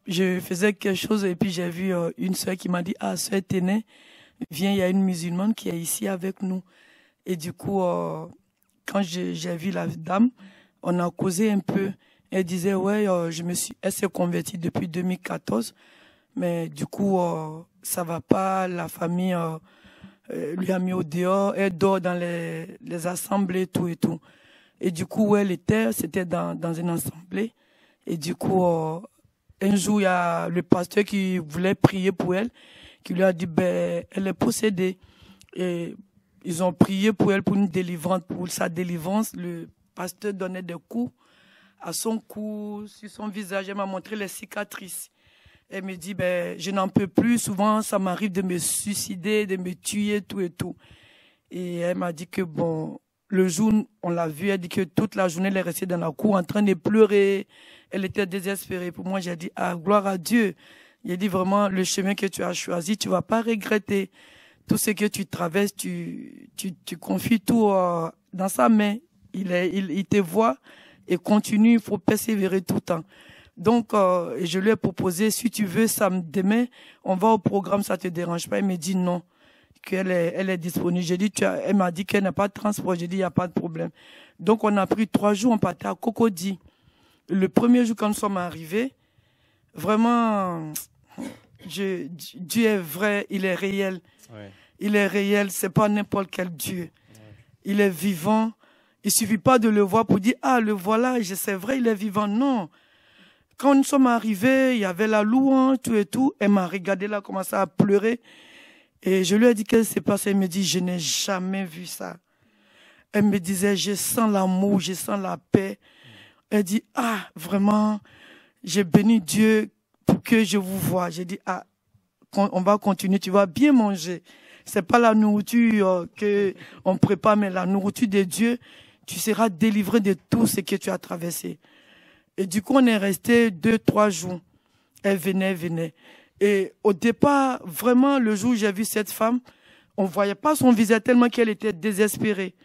je faisais quelque chose et puis j'ai vu euh, une sœur qui m'a dit, ah, sœur Téné, viens, il y a une musulmane qui est ici avec nous. Et du coup, euh, quand j'ai vu la dame, on a causé un peu. Elle disait, ouais, euh, je me suis, elle s'est convertie depuis deux mille quatorze, mais du coup, euh, ça va pas, la famille euh, euh, lui a mis au dehors, elle dort dans les, les assemblées, tout et tout. Et du coup, où elle était, c'était dans, dans une assemblée. Et du coup, euh, un jour, il y a le pasteur qui voulait prier pour elle, qui lui a dit, ben, elle est possédée. Et ils ont prié pour elle, pour une délivrance, pour sa délivrance. Le pasteur donnait des coups à son cou, sur son visage. Elle m'a montré les cicatrices. Elle me dit, ben, je n'en peux plus. Souvent, ça m'arrive de me suicider, de me tuer, tout et tout. Et elle m'a dit que, bon, le jour, on l'a vu, elle dit que toute la journée, elle est restée dans la cour en train de pleurer. Elle était désespérée. Pour moi, j'ai dit, ah, gloire à Dieu. Il a dit vraiment, le chemin que tu as choisi, tu vas pas regretter. Tout ce que tu traverses, tu, tu, tu confies tout euh, dans sa main. Il, est, il, il te voit et continue, il faut persévérer tout le temps. Donc, euh, je lui ai proposé, si tu veux, samedi, demain, on va au programme, ça te dérange pas? Il me dit non, qu'elle est, elle est disponible. J'ai dit, tu as, elle m'a dit qu'elle n'a pas de transport. J'ai dit, il n'y a pas de problème. Donc, on a pris trois jours, on partait à Cocody. Le premier jour, quand nous sommes arrivés, vraiment, je, Dieu est vrai, il est réel. Ouais. Il est réel, c'est pas n'importe quel Dieu. Ouais. Il est vivant. Il suffit pas de le voir pour dire, ah, le voilà, c'est vrai, il est vivant. Non. Quand nous sommes arrivés, il y avait la louange, tout et tout. Elle m'a regardé là, commencé à pleurer. Et je lui ai dit, qu'est-ce qui s'est passé? Elle me dit, je n'ai jamais vu ça. Elle me disait, je sens l'amour, je sens la paix. Elle dit, ah, vraiment, j'ai béni Dieu pour que je vous voie. J'ai dit, ah, on va continuer, tu vas bien manger. C'est pas la nourriture euh, que on prépare, mais la nourriture de Dieu. Tu seras délivré de tout ce que tu as traversé. Et du coup, on est resté deux, trois jours. Elle venait, elle venait. Et au départ, vraiment, le jour où j'ai vu cette femme, on voyait pas son visage tellement qu'elle était désespérée.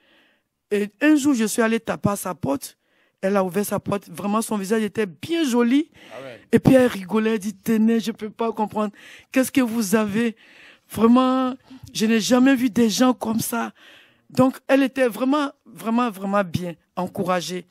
Et un jour, je suis allé taper à sa porte. Elle a ouvert sa porte. Vraiment, son visage était bien joli. Ah ouais. Et puis, elle rigolait. Elle dit, tenez, je peux pas comprendre. Qu'est-ce que vous avez? Vraiment, je n'ai jamais vu des gens comme ça. Donc, elle était vraiment, vraiment, vraiment bien, encouragée.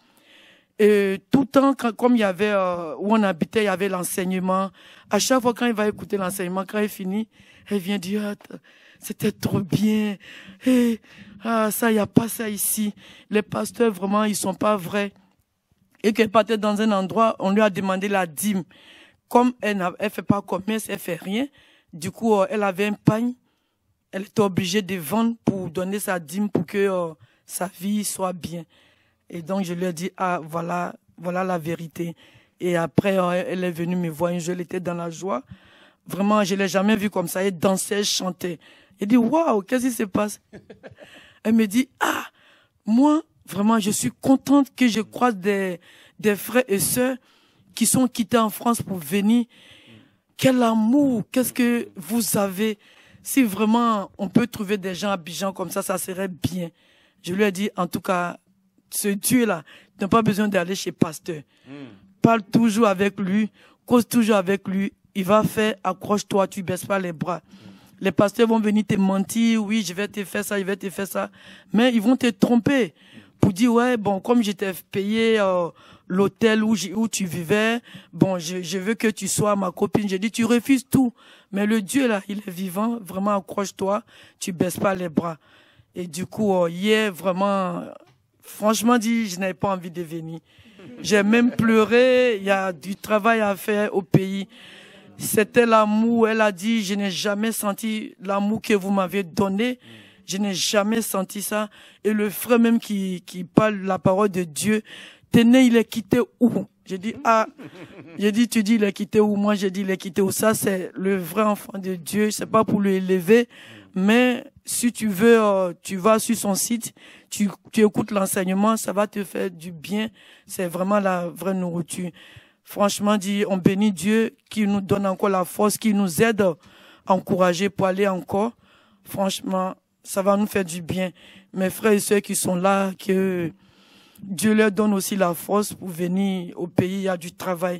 Et tout le temps, quand, comme il y avait, euh, où on habitait, il y avait l'enseignement. À chaque fois, quand il va écouter l'enseignement, quand il finit, elle vient dire, ah, c'était trop bien. Et, ah, ça, il n'y a pas ça ici. Les pasteurs, vraiment, ils sont pas vrais. Et qu'elle partait dans un endroit, on lui a demandé la dîme. Comme elle ne fait pas commerce, elle fait rien. Du coup, euh, elle avait un pagne. Elle était obligée de vendre pour donner sa dîme pour que euh, sa vie soit bien. Et donc, je lui ai dit, ah, voilà, voilà la vérité. Et après, euh, elle est venue me voir un jour, elle était dans la joie. Vraiment, je ne l'ai jamais vue comme ça. Elle dansait, elle chantait. Elle dit, waouh, qu'est-ce qui se passe? Elle me dit, ah, moi, vraiment, je suis contente que je croise des, des frères et sœurs qui sont quittés en France pour venir. Quel amour, qu'est-ce que vous avez? Si vraiment on peut trouver des gens à Abidjan comme ça, ça serait bien. Je lui ai dit, en tout cas, ce Dieu-là, tu n'as pas besoin d'aller chez pasteur. Mm. Parle toujours avec lui, cause toujours avec lui. Il va faire, accroche-toi, tu ne baisses pas les bras. Mm. Les pasteurs vont venir te mentir, oui, je vais te faire ça, je vais te faire ça. Mais ils vont te tromper pour dire, ouais, bon, comme je t'ai payé euh, l'hôtel où, où tu vivais, bon, je, je veux que tu sois ma copine. J'ai dit, tu refuses tout. Mais le Dieu, là, il est vivant. Vraiment, accroche-toi. Tu baisses pas les bras. Et du coup, euh, hier, vraiment, franchement dit, je n'avais pas envie de venir. J'ai même pleuré. Il y a du travail à faire au pays. C'était l'amour. Elle a dit, je n'ai jamais senti l'amour que vous m'avez donné. Je n'ai jamais senti ça. Et le frère même qui, qui parle la parole de Dieu, tenez, il est quitté où? J'ai dit, ah, j'ai dit, tu dis, il est quitté où? Moi, j'ai dit, il est quitté où? Ça, c'est le vrai enfant de Dieu. C'est pas pour le élever. Mais si tu veux, euh, tu vas sur son site, tu, tu écoutes l'enseignement, ça va te faire du bien. C'est vraiment la vraie nourriture. Franchement, dit, on bénit Dieu qui nous donne encore la force, qui nous aide à encourager pour aller encore. Franchement, ça va nous faire du bien. Mes frères et sœurs qui sont là, que Dieu leur donne aussi la force pour venir au pays, il y a du travail.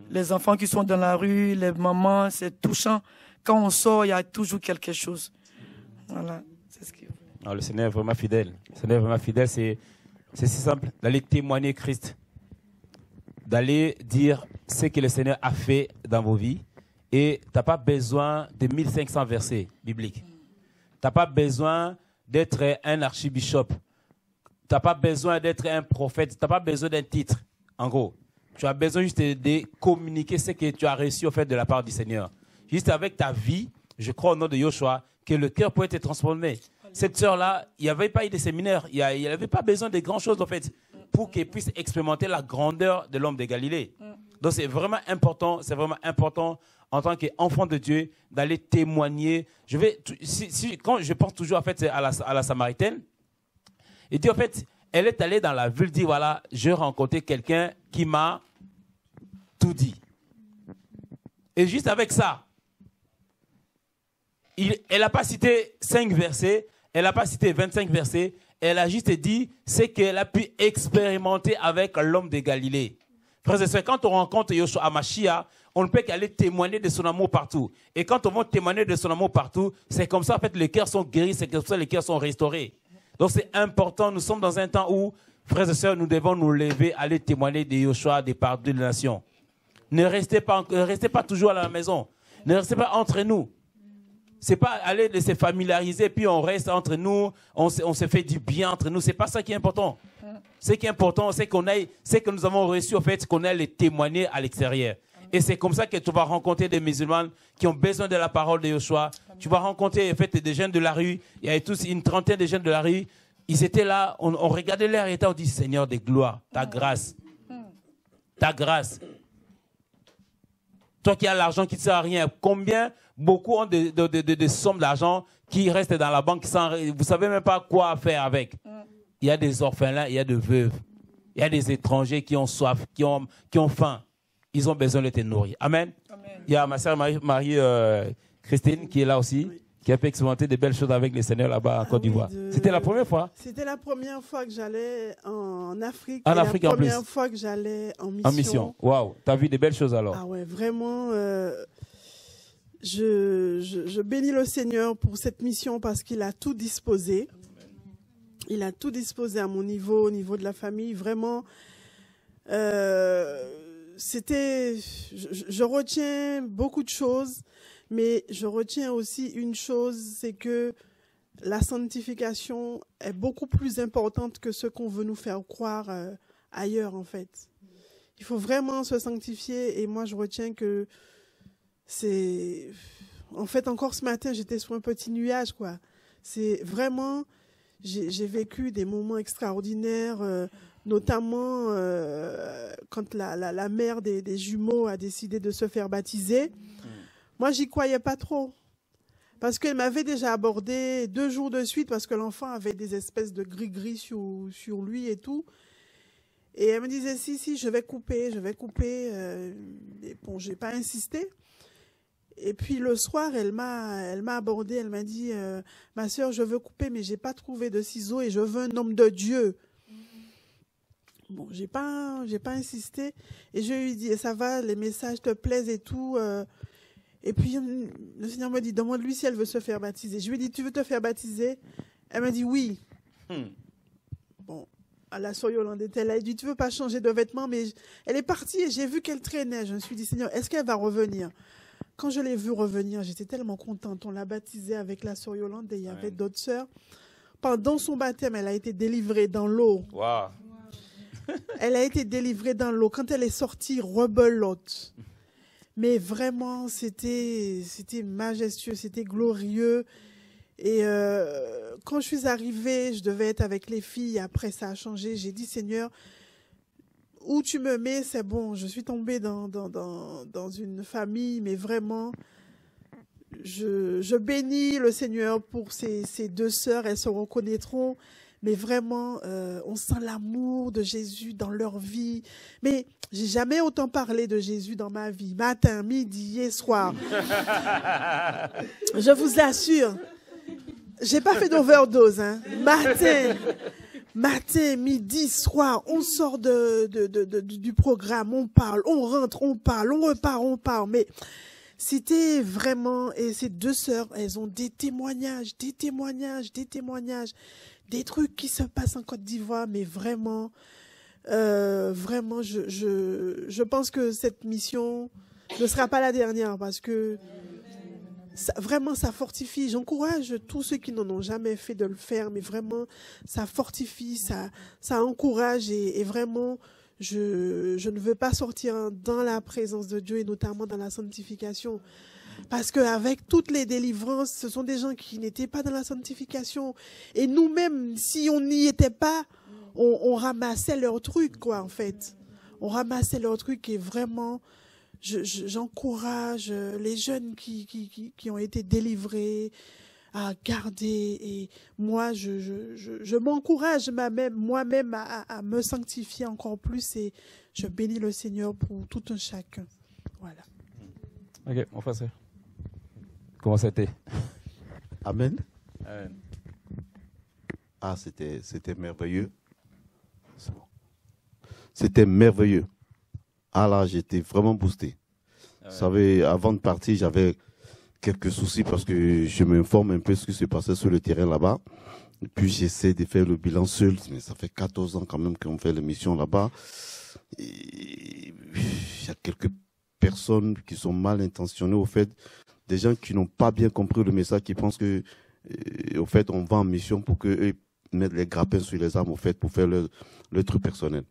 Les enfants qui sont dans la rue, les mamans, c'est touchant. Quand on sort, il y a toujours quelque chose. Voilà, c'est ce qui... Non, le Seigneur est vraiment fidèle. Le Seigneur est vraiment fidèle, c'est si simple, d'aller témoigner Christ. D'aller dire ce que le Seigneur a fait dans vos vies. Et tu n'as pas besoin de mille cinq cents versets bibliques. Tu n'as pas besoin d'être un archibishop. Tu n'as pas besoin d'être un prophète. Tu n'as pas besoin d'un titre, en gros. Tu as besoin juste de, de communiquer ce que tu as reçu au fait de la part du Seigneur. Juste avec ta vie, je crois au nom de Yoshua, que le cœur peut être transformé. Cette sœur-là, il n'y avait pas eu de séminaire. Il n'y avait pas besoin de grand-chose, en fait, pour qu'elle puisse expérimenter la grandeur de l'homme de Galilée. Donc, c'est vraiment important, c'est vraiment important, en tant qu'enfant de Dieu, d'aller témoigner. Je vais, si, si, quand je pense toujours, en fait, à la, à la Samaritaine, et dit, en fait, elle est allée dans la ville, dit, voilà, j'ai rencontré quelqu'un qui m'a tout dit. Et juste avec ça, il, elle n'a pas cité cinq versets, elle n'a pas cité vingt-cinq versets, elle a juste dit ce qu'elle a pu expérimenter avec l'homme de Galilée. Frères et sœurs, quand on rencontre Yoshua Mashiach, on ne peut qu'aller témoigner de son amour partout. Et quand on va témoigner de son amour partout, c'est comme ça, en fait, les cœurs sont guéris, c'est comme ça, les cœurs sont restaurés. Donc, c'est important. Nous sommes dans un temps où, frères et sœurs, nous devons nous lever, aller témoigner de Yoshua, des pardons de la nation. Ne restez pas, ne restez pas toujours à la maison. Ne restez pas entre nous. C'est pas aller de se familiariser, puis on reste entre nous, on se, on se fait du bien entre nous. C'est pas ça qui est important. Ce qui est important, c'est qu'on aille, c'est que nous avons reçu, en fait, qu'on aille les témoigner à l'extérieur. Et c'est comme ça que tu vas rencontrer des musulmans qui ont besoin de la parole de Yoshua. Tu vas rencontrer, en fait, des jeunes de la rue. Il y avait tous une trentaine de jeunes de la rue. Ils étaient là, on, on regardait leur état, on dit, Seigneur de gloire, ta grâce. Ta grâce. Toi qui as l'argent qui ne sert à rien, combien, beaucoup ont des de, de, de, de sommes d'argent qui restent dans la banque, sans, vous ne savez même pas quoi faire avec. Il y a des orphelins, il y a des veuves, il y a des étrangers qui ont soif, qui ont, qui ont faim. Ils ont besoin de te nourrir. Amen. Amen. Il y a ma sœur Marie, Marie euh, Christine qui est là aussi, oui, qui a pu expérimenter de belles choses avec les Seigneurs là-bas en Côte d'Ivoire. Ah oui, de... C'était la première fois? C'était la première fois que j'allais en Afrique. En Afrique en plus. La première fois que j'allais en mission. En mission. Waouh. Tu as vu de belles choses alors? Ah ouais, vraiment. Euh, je, je, je bénis le Seigneur pour cette mission parce qu'il a tout disposé. Il a tout disposé à mon niveau, au niveau de la famille. Vraiment, euh, c'était. Je, je retiens beaucoup de choses. Mais je retiens aussi une chose, c'est que la sanctification est beaucoup plus importante que ce qu'on veut nous faire croire euh, ailleurs, en fait. Il faut vraiment se sanctifier et moi, je retiens que c'est... En fait, encore ce matin, j'étais sur un petit nuage, quoi. C'est vraiment... J'ai vécu des moments extraordinaires, euh, notamment euh, quand la, la, la mère des, des jumeaux a décidé de se faire baptiser. Moi, j'y croyais pas trop. Parce qu'elle m'avait déjà abordé deux jours de suite parce que l'enfant avait des espèces de gris-gris sur, sur lui et tout. Et elle me disait, si, si, je vais couper, je vais couper. Euh, et bon, j'ai pas insisté. Et puis le soir, elle m'a elle m'a abordé, elle m'a dit, euh, ma sœur, je veux couper, mais j'ai pas trouvé de ciseaux et je veux un homme de Dieu. Bon, j'ai pas, j'ai pas insisté. Et je lui ai dit, ça va, les messages te plaisent et tout. Euh, Et puis, le Seigneur me dit, demande-lui si elle veut se faire baptiser. Je lui ai dit, tu veux te faire baptiser? Elle m'a dit, oui. Hmm. Bon, à la sœur Yolande était là. Elle dit, tu veux pas changer de vêtements? Mais elle est partie et j'ai vu qu'elle traînait. Je me suis dit, Seigneur, est-ce qu'elle va revenir? Quand je l'ai vue revenir, j'étais tellement contente. On l'a baptisée avec la sœur Yolande et il y avait ouais. d'autres sœurs. Pendant son baptême, elle a été délivrée dans l'eau. Wow. Elle a été délivrée dans l'eau. Quand elle est sortie, rebelote. Mais vraiment, c'était c'était majestueux, c'était glorieux. Et euh, quand je suis arrivée, je devais être avec les filles. Après, ça a changé. J'ai dit, Seigneur, où tu me mets, c'est bon. Je suis tombée dans, dans, dans, dans une famille, mais vraiment, je, je bénis le Seigneur pour ces, ces deux sœurs. Elles se reconnaîtront. Mais vraiment, euh, on sent l'amour de Jésus dans leur vie. Mais j'ai jamais autant parlé de Jésus dans ma vie. Matin, midi et soir. Je vous assure, j'ai pas fait d'overdose. Hein. Matin, matin, midi, soir, on sort de, de, de, de, du programme, on parle, on rentre, on parle, on repart, on parle. Mais c'était vraiment, et ces deux sœurs, elles ont des témoignages, des témoignages, des témoignages, des trucs qui se passent en Côte d'Ivoire, mais vraiment, euh, vraiment, je, je, je pense que cette mission ne sera pas la dernière parce que ça, vraiment, ça fortifie. J'encourage tous ceux qui n'en ont jamais fait de le faire, mais vraiment, ça fortifie, ça, ça encourage et, et vraiment, je, je ne veux pas sortir dans la présence de Dieu et notamment dans la sanctification. Parce qu'avec toutes les délivrances, ce sont des gens qui n'étaient pas dans la sanctification. Et nous-mêmes, si on n'y était pas, on, on ramassait leurs trucs, quoi, en fait. On ramassait leurs trucs et vraiment, je, je, j'encourage les jeunes qui, qui, qui, qui ont été délivrés à garder. Et moi, je, je, je, je m'encourage moi-même, moi-même à, à me sanctifier encore plus et je bénis le Seigneur pour tout un chacun. Voilà. Ok, mon frère. Comment c'était? Amen. Amen. Ah, c'était, c'était merveilleux. C'est bon. C'était merveilleux. Ah là, j'étais vraiment boosté. Ah ouais. Vous savez, avant de partir, j'avais quelques soucis parce que je m'informe un peu ce qui se passait sur le terrain là-bas. Et puis j'essaie de faire le bilan seul, mais ça fait quatorze ans quand même qu'on fait l'émission là-bas. Et il y a quelques personnes qui sont mal intentionnées au fait, des gens qui n'ont pas bien compris le message, qui pensent que, euh, au fait, on va en mission pour qu'eux mettent les grappins sur les armes, au fait, pour faire leur, leur truc personnel.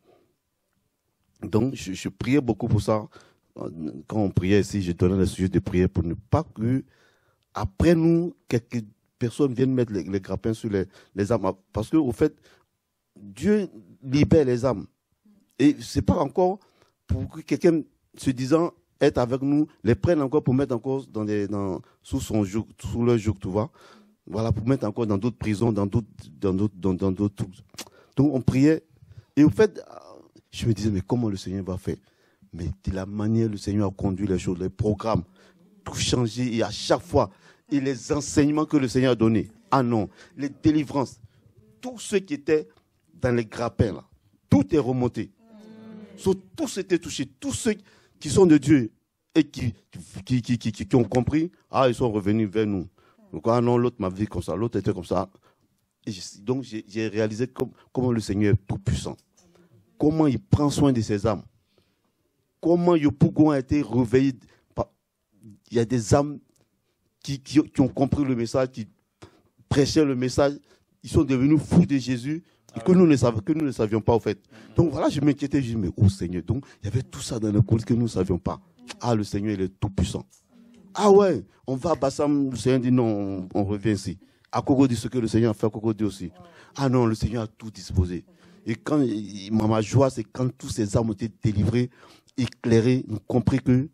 Donc, je, je priais beaucoup pour ça. Quand on priait ici, je donnais le sujet de prière pour ne pas que, après nous, quelques personnes viennent mettre les, les grappins sur les, les armes. Parce que, au fait, Dieu libère les âmes. Et c'est pas encore pour que quelqu'un se disant être avec nous, les prennent encore pour mettre encore dans des, dans, sous son joug, sous leur joug, tu vois. Voilà, pour mettre encore dans d'autres prisons, dans d'autres, dans d'autres, dans, dans d'autres trucs. Donc, on priait. Et au fait, je me disais, mais comment le Seigneur va faire? Mais de la manière le Seigneur a conduit les choses, les programmes, tout changé. Et à chaque fois, et les enseignements que le Seigneur a donnés. Ah non, les délivrances. Tous ceux qui étaient dans les grappins, là, tout est remonté. So, tous étaient touchés. Tous ceux qui sont de Dieu et qui, qui, qui, qui, qui, qui ont compris, ah, ils sont revenus vers nous. Donc, ah non, l'autre m'a vu comme ça, l'autre était comme ça. Et donc, j'ai, j'ai réalisé comme, comment le Seigneur est tout puissant. Comment il prend soin de ses âmes. Comment Yopougon a été réveillé. Il y a des âmes qui, qui, qui ont compris le message, qui prêchaient le message. Ils sont devenus fous de Jésus. Et que nous, ne savions, que nous ne savions pas, au fait. Donc voilà, je m'inquiétais, je dis, mais oh Seigneur, donc il y avait tout ça dans le coulisses que nous ne savions pas. Ah, le Seigneur, il est tout puissant. Ah ouais, on va à Bassam, le Seigneur dit non, on, on revient ici. À Kogo dit ce que le Seigneur a fait, à Kogo dit aussi. Ah non, le Seigneur a tout disposé. Et quand, ma, ma joie, c'est quand tous ces âmes ont été délivrés, éclairés, ont compris que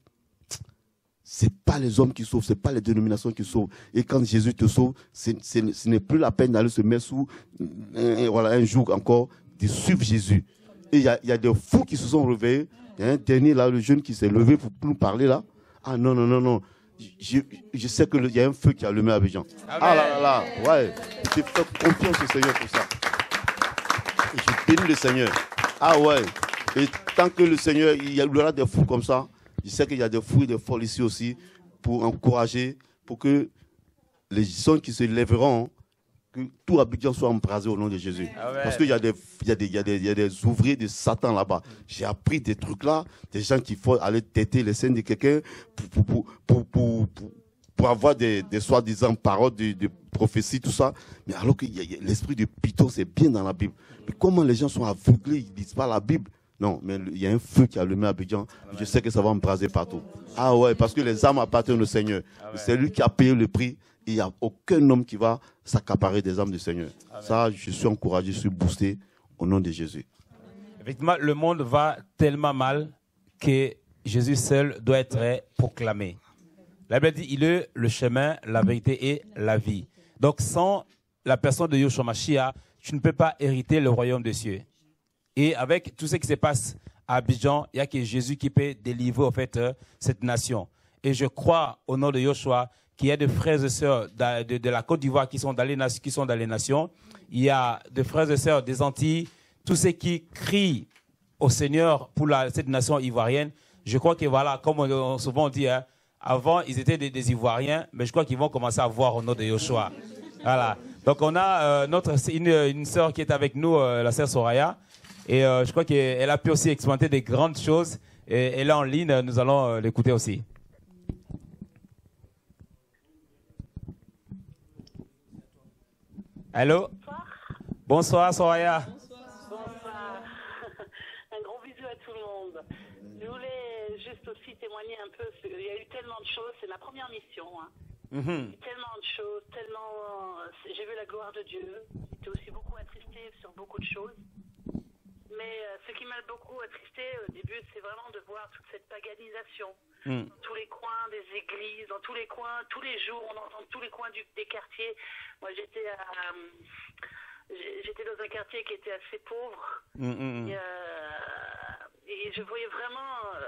c'est pas les hommes qui sauvent, c'est pas les dénominations qui sauvent. Et quand Jésus te sauve, c'est, c'est, ce n'est plus la peine d'aller se mettre sous un, voilà, un jour encore, de suivre Jésus. Et il y a, y a des fous qui se sont réveillés. Il y a un dernier là, le jeune qui s'est levé pour nous parler là. Ah non, non, non, non. Je, je sais qu'il y a un feu qui a allumé à Abidjan. Ah là là là, ouais. J'ai fait confiance au Seigneur pour ça. Et je bénis le Seigneur. Ah ouais. Et tant que le Seigneur, il y aura des fous comme ça. Je sais qu'il y a des fous et des folles ici aussi pour encourager, pour que les gens qui se lèveront, que tout Abidjan soit embrasé au nom de Jésus. Ah ouais. Parce qu'il y a des, il y a des, il y a des, il y a des ouvriers de Satan là-bas. J'ai appris des trucs là, des gens qui font aller têter les scènes de quelqu'un pour, pour, pour, pour, pour, pour, pour avoir des, des soi-disant paroles de, de prophétie, tout ça. Mais alors que y a, y a, l'esprit de Python, c'est bien dans la Bible. Mais comment les gens sont aveuglés, ils ne lisent pas la Bible? Non, mais il y a un feu qui a allumé à Abidjan. Je sais que ça va embraser partout. Ah ouais, parce que les âmes appartiennent au Seigneur. Ah ouais. C'est lui qui a payé le prix. Il n'y a aucun homme qui va s'accaparer des âmes du Seigneur. Amen. Ça, je suis encouragé, je suis boosté au nom de Jésus. Effectivement, le monde va tellement mal que Jésus seul doit être proclamé. La Bible dit, il est le chemin, la vérité et la vie. Donc, sans la personne de Yeshua Mashiach, tu ne peux pas hériter le royaume des cieux. Et avec tout ce qui se passe à Abidjan, il n'y a que Jésus qui peut délivrer en fait, euh, cette nation. Et je crois au nom de Yeshua qu'il y a des frères et sœurs de, de, de la Côte d'Ivoire qui sont dans les nations, qui sont dans les nations. Il y a des frères et sœurs des Antilles, tous ceux qui crient au Seigneur pour la, cette nation ivoirienne. Je crois que voilà, comme on, on souvent dit, hein, avant ils étaient des, des Ivoiriens, mais je crois qu'ils vont commencer à voir au nom de Yoshua. Voilà. Donc on a euh, notre une, une sœur qui est avec nous, euh, la sœur Soraya, et euh, je crois qu'elle a pu aussi expérimenter des grandes choses. Et elle est en ligne, nous allons euh, l'écouter aussi. Allô? Bonsoir. Bonsoir Soraya. Bonsoir. Un gros bisou à tout le monde. Je voulais juste aussi témoigner un peu. Il y a eu tellement de choses. C'est ma première mission. Hein. Mm-hmm. Tellement de choses. Tellement. J'ai vu la gloire de Dieu. J'étais aussi beaucoup attristée sur beaucoup de choses. Mais euh, ce qui m'a beaucoup attristé au début, c'est vraiment de voir toute cette paganisation. Mm. Dans tous les coins des églises, dans tous les coins, tous les jours, on entend tous les coins du, des quartiers. Moi, j'étais à, euh, j'étais dans un quartier qui était assez pauvre. Mm, mm. Et, euh, et je voyais vraiment euh,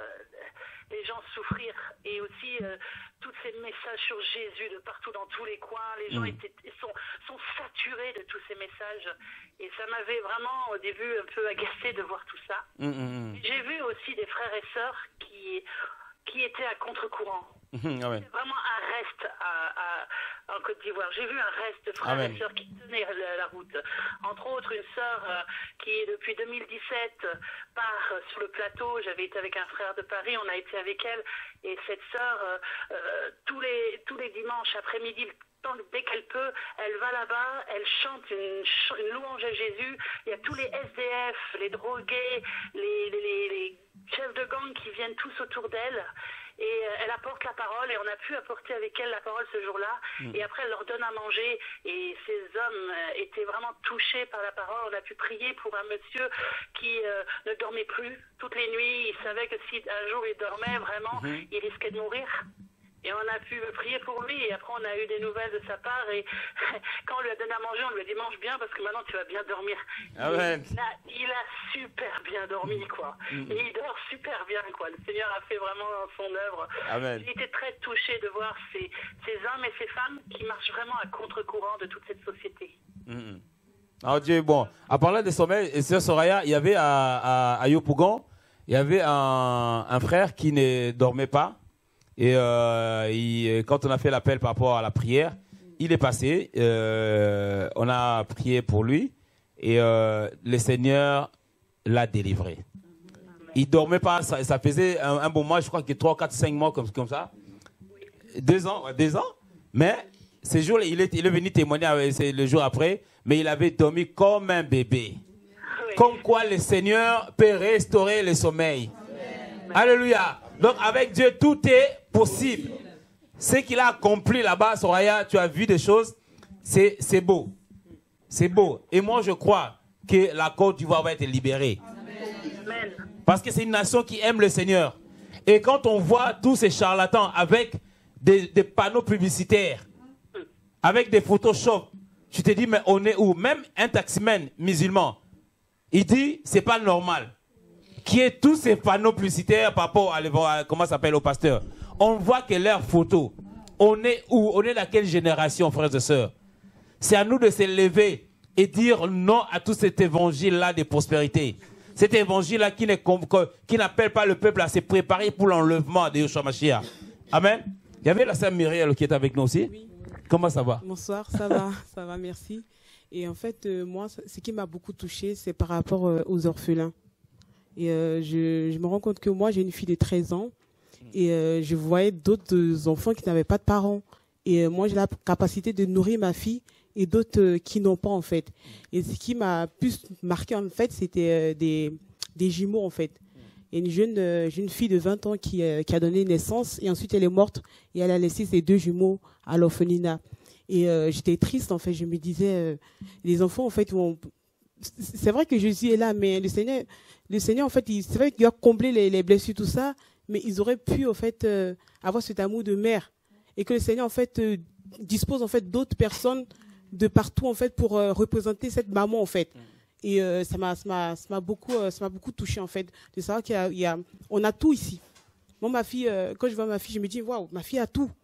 les gens souffrir. Et aussi euh, tous ces messages sur Jésus de partout dans tous les coins. Les gens mm. étaient, sont, sont saturés de tous ces messages. Et ça m'avait vraiment au début un peu agacé de voir tout ça. Mm, mm. J'ai vu aussi des frères et sœurs qui, qui étaient à contre-courant. Mm, ah ouais. C'est vraiment un reste à, à, en Côte d'Ivoire. J'ai vu un reste de frères Amen. Et sœurs qui tenaient la, la route. Entre autres, une sœur euh, qui, depuis deux mille dix-sept, part euh, sur le plateau. J'avais été avec un frère de Paris, on a été avec elle. Et cette sœur, euh, euh, tous, les, tous les dimanches après-midi, dès qu'elle peut, elle va là-bas, elle chante une, une louange à Jésus. Il y a tous les S D F, les drogués, les, les, les, les chefs de gang qui viennent tous autour d'elle. Et euh, elle apporte la parole et on a pu apporter avec elle la parole ce jour-là. Mmh. Et après, elle leur donne à manger. Et ces hommes euh, étaient vraiment touchés par la parole. On a pu prier pour un monsieur qui euh, ne dormait plus toutes les nuits. Il savait que si un jour il dormait vraiment, mmh. il risquait de mourir. Et on a pu prier pour lui, et après on a eu des nouvelles de sa part, et quand on lui a donné à manger, on lui a dit mange bien, parce que maintenant tu vas bien dormir. Ah ouais. il, a, il a super bien dormi, quoi. Mm. Et il dort super bien, quoi. Le Seigneur a fait vraiment son œuvre. Amen. J'ai été très touché de voir ces, ces hommes et ces femmes qui marchent vraiment à contre-courant de toute cette société. Mm. Alors Dieu est bon. En parlant des sommeils, et sœur Soraya, il y avait à, à, à Yopougon, il y avait un, un frère qui ne dormait pas. Et euh, il, quand on a fait l'appel par rapport à la prière, il est passé, euh, on a prié pour lui et euh, le Seigneur l'a délivré. Il ne dormait pas, ça, ça faisait un, un bon mois, je crois que trois, quatre, cinq mois comme, comme ça. Deux ans, deux ans. Mais ce jour, il est, il est venu témoigner le jour après, mais il avait dormi comme un bébé. Comme quoi le Seigneur peut restaurer le sommeil. Amen. Alléluia. Donc avec Dieu, tout est possible. Ce qu'il a accompli là-bas, Soraya, tu as vu des choses, c'est beau. C'est beau. Et moi, je crois que la Côte d'Ivoire va être libérée. Amen. Parce que c'est une nation qui aime le Seigneur. Et quand on voit tous ces charlatans avec des, des panneaux publicitaires, avec des Photoshop, tu te dis, mais on est où? Même un taximan musulman, il dit, c'est pas normal. Qui est tous ces panneaux publicitaires par rapport à, à comment s'appelle au pasteur. On voit que leurs photos, on est où? On est dans quelle génération, frères et sœurs? C'est à nous de se lever et dire non à tout cet évangile-là de prospérité. Cet évangile-là qui n'appelle pas le peuple à se préparer pour l'enlèvement de Yoshua Mashiach. Amen. Il y avait la sœur Myriel qui est avec nous aussi. Oui. Comment ça va? Bonsoir, ça va, ça va, merci. Et en fait, euh, moi, ce qui m'a beaucoup touchée, c'est par rapport euh, aux orphelins. Et euh, je, je me rends compte que moi, j'ai une fille de treize ans et euh, je voyais d'autres enfants qui n'avaient pas de parents. Et euh, moi, j'ai la capacité de nourrir ma fille et d'autres euh, qui n'ont pas, en fait. Et ce qui m'a plus marqué, en fait, c'était euh, des, des jumeaux, en fait. Il y a une jeune, euh, jeune fille de vingt ans qui, euh, qui a donné naissance et ensuite elle est morte et elle a laissé ses deux jumeaux à l'orphelinat. Et euh, j'étais triste, en fait. Je me disais, euh, les enfants, en fait, vont... C'est vrai que Jésus est là, mais le Seigneur, le Seigneur en fait, c'est vrai qu'il a comblé les, les blessures, tout ça, mais ils auraient pu, en fait, euh, avoir cet amour de mère. Et que le Seigneur, en fait, euh, dispose, en fait, d'autres personnes de partout, en fait, pour euh, représenter cette maman, en fait. Et euh, ça m'a, ça m'a, ça m'a beaucoup, euh, ça m'a beaucoup touché, en fait, de savoir qu'il y a, il y a, on a tout ici. Moi, ma fille, euh, quand je vois ma fille, je me dis, waouh, ma fille a tout.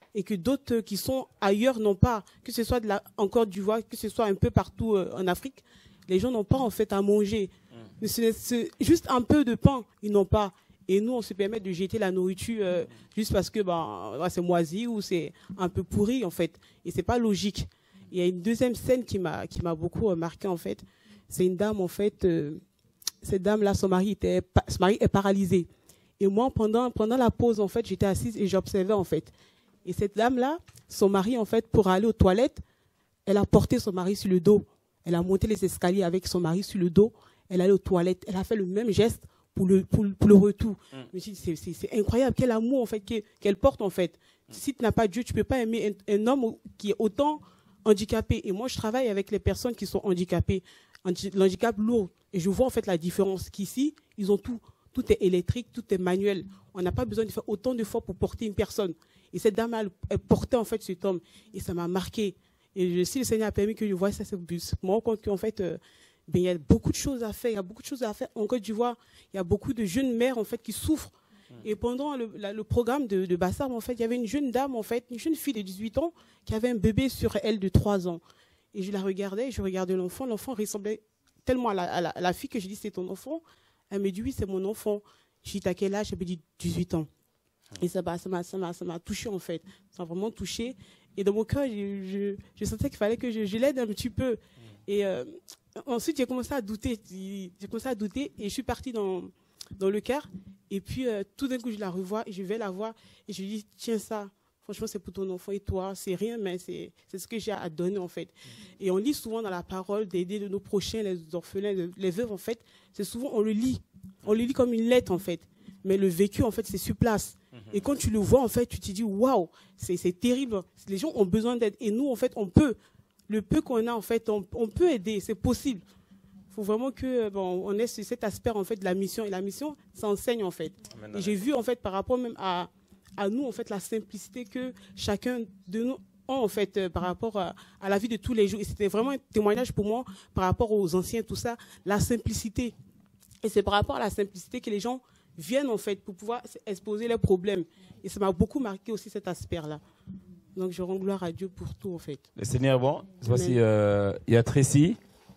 et que d'autres qui sont ailleurs n'ont pas, que ce soit de la, en Côte d'Ivoire, que ce soit un peu partout euh, en Afrique, les gens n'ont pas en fait à manger. Mmh. C'est juste un peu de pain, ils n'ont pas. Et nous, on se permet de jeter la nourriture euh, juste parce que ben, c'est moisi ou c'est un peu pourri, en fait. Et c'est pas logique. Il y a une deuxième scène qui m'a qui m'a beaucoup marqué, en fait. C'est une dame, en fait. Euh, cette dame-là, son mari était, son mari est paralysé. Et moi, pendant pendant la pause, en fait, j'étais assise et j'observais, en fait. Et cette dame-là, son mari, en fait, pour aller aux toilettes, elle a porté son mari sur le dos. Elle a monté les escaliers avec son mari sur le dos. Elle allait aux toilettes. Elle a fait le même geste pour le, pour, pour le retour. Mm. Je me suis dit, c'est incroyable, quel amour en fait qu'elle qu'elle porte en fait. Mm. Si tu n'as pas Dieu, tu ne peux pas aimer un, un homme qui est autant handicapé. Et moi, je travaille avec les personnes qui sont handicapées, l'handicap lourd. Et je vois en fait la différence qu'ici, ils ont tout. Tout est électrique, tout est manuel. On n'a pas besoin de faire autant d'efforts pour porter une personne. Et cette dame, elle, elle portait en fait cet homme. Et ça m'a marqué. Et je, si le Seigneur a permis que je voie ça, c'est bus. Je me rends compte qu'en fait, euh, ben, il y a beaucoup de choses à faire. Il y a beaucoup de choses à faire en Côte d'Ivoire. Il y a beaucoup de jeunes mères en fait qui souffrent. Mmh. Et pendant le, la, le programme de, de Bassam, en fait, il y avait une jeune dame, en fait, une jeune fille de dix-huit ans qui avait un bébé sur elle de trois ans. Et je la regardais, je regardais l'enfant. L'enfant ressemblait tellement à la, à la, à la fille que je dis c'est ton enfant. Elle me dit oui, c'est mon enfant. Je dis t'as quel âge? Elle me dit dix-huit ans. Mmh. Et ça m'a ça m'a ça m'a ça m'a touché en fait. Ça m'a vraiment touché. Et dans mon cœur, je, je, je sentais qu'il fallait que je, je l'aide un petit peu. Mmh. Et euh, ensuite, j'ai commencé à douter. J'ai commencé à douter et je suis partie dans, dans le car. Et puis, euh, tout d'un coup, je la revois et je vais la voir. Et je lui dis, tiens ça, franchement, c'est pour ton enfant et toi. C'est rien, mais c'est ce que j'ai à donner, en fait. Mmh. Et on lit souvent dans la parole d'aider de nos prochains, les orphelins, les veuves, en fait. C'est souvent, on le lit. On le lit comme une lettre, en fait. Mais le vécu, en fait, c'est sur place. Mmh. Et quand tu le vois, en fait, tu te dis, waouh, c'est terrible. Les gens ont besoin d'aide. Et nous, en fait, on peut. Le peu qu'on a, en fait, on, on peut aider, c'est possible. Il faut vraiment que, bon, on ait cet aspect, en fait, de la mission. Et la mission, ça enseigne, en fait. Amen, et j'ai vu, en fait, par rapport même à, à nous, en fait, la simplicité que chacun de nous a, en fait, euh, par rapport à, à la vie de tous les jours. Et c'était vraiment un témoignage pour moi, par rapport aux anciens, tout ça, la simplicité. Et c'est par rapport à la simplicité que les gens viennent, en fait, pour pouvoir exposer leurs problèmes. Et ça m'a beaucoup marqué aussi cet aspect-là. Donc, je rends gloire à Dieu pour tout, en fait. Le Seigneur, bon, voici, euh, il y a Tracy.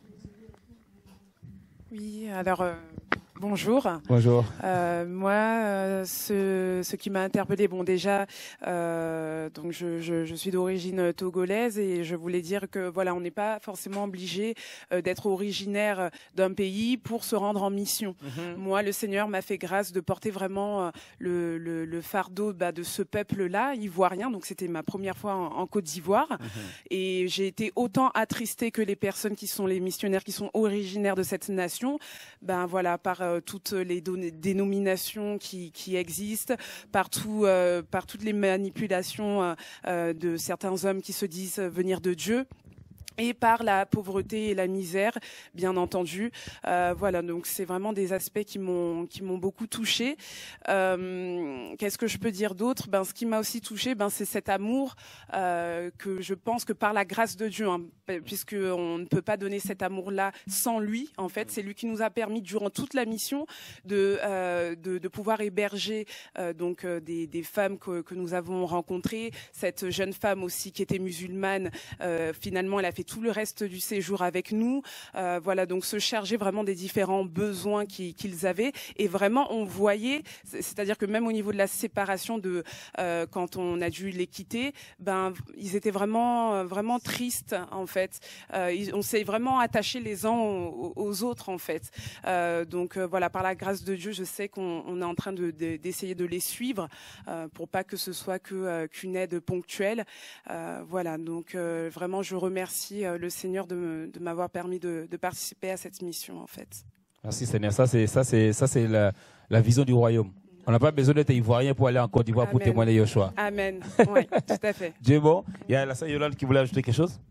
Oui, alors, euh, bonjour. Bonjour. Euh, moi, euh, ce, ce qui m'a interpellée, bon, déjà, euh, donc je, je, je suis d'origine togolaise et je voulais dire que, voilà, on n'est pas forcément obligé euh, d'être originaire d'un pays pour se rendre en mission. Mm-hmm. Moi, le Seigneur m'a fait grâce de porter vraiment euh, le, le, le fardeau bah, de ce peuple-là, ivoirien. Donc, c'était ma première fois en, en Côte d'Ivoire. Mm-hmm. Et j'ai été autant attristée que les personnes qui sont les missionnaires, qui sont originaires de cette nation, ben voilà, par euh, toutes les dénominations qui, qui existent, par, tout, euh, par toutes les manipulations euh, de certains hommes qui se disent venir de Dieu. Et par la pauvreté et la misère, bien entendu. Euh, voilà, donc c'est vraiment des aspects qui m'ont qui m'ont beaucoup touchée. Euh, Qu'est-ce que je peux dire d'autre? Ben, ce qui m'a aussi touchée, ben, c'est cet amour euh, que je pense que par la grâce de Dieu, hein, puisque on ne peut pas donner cet amour-là sans lui. En fait, c'est lui qui nous a permis durant toute la mission de euh, de, de pouvoir héberger euh, donc euh, des, des femmes que, que nous avons rencontrées. Cette jeune femme aussi qui était musulmane, euh, finalement, elle a fait tout le reste du séjour avec nous. Euh, voilà, donc se charger vraiment des différents besoins qu'ils qu'ils avaient. Et vraiment, on voyait, c'est-à-dire que même au niveau de la séparation, de euh, quand on a dû les quitter, ben ils étaient vraiment, vraiment tristes en fait. Euh, ils, on s'est vraiment attachés les uns aux, aux autres en fait. Euh, donc euh, voilà, par la grâce de Dieu, je sais qu'on on est en train de, de, d'essayer de les suivre euh, pour pas que ce soit que euh, qu'une aide ponctuelle. Euh, voilà, donc euh, vraiment, je remercie le Seigneur de, de m'avoir permis de, de participer à cette mission en fait. Merci Seigneur, ça c'est ça c'est ça c'est la, la vision du royaume. On n'a pas besoin d'être ivoirien pour aller en Côte d'Ivoire pour témoigner Yoshua. Amen. Oui, tout à fait. Dieu est bon. Il y a la sœur Yolande qui voulait ajouter quelque chose.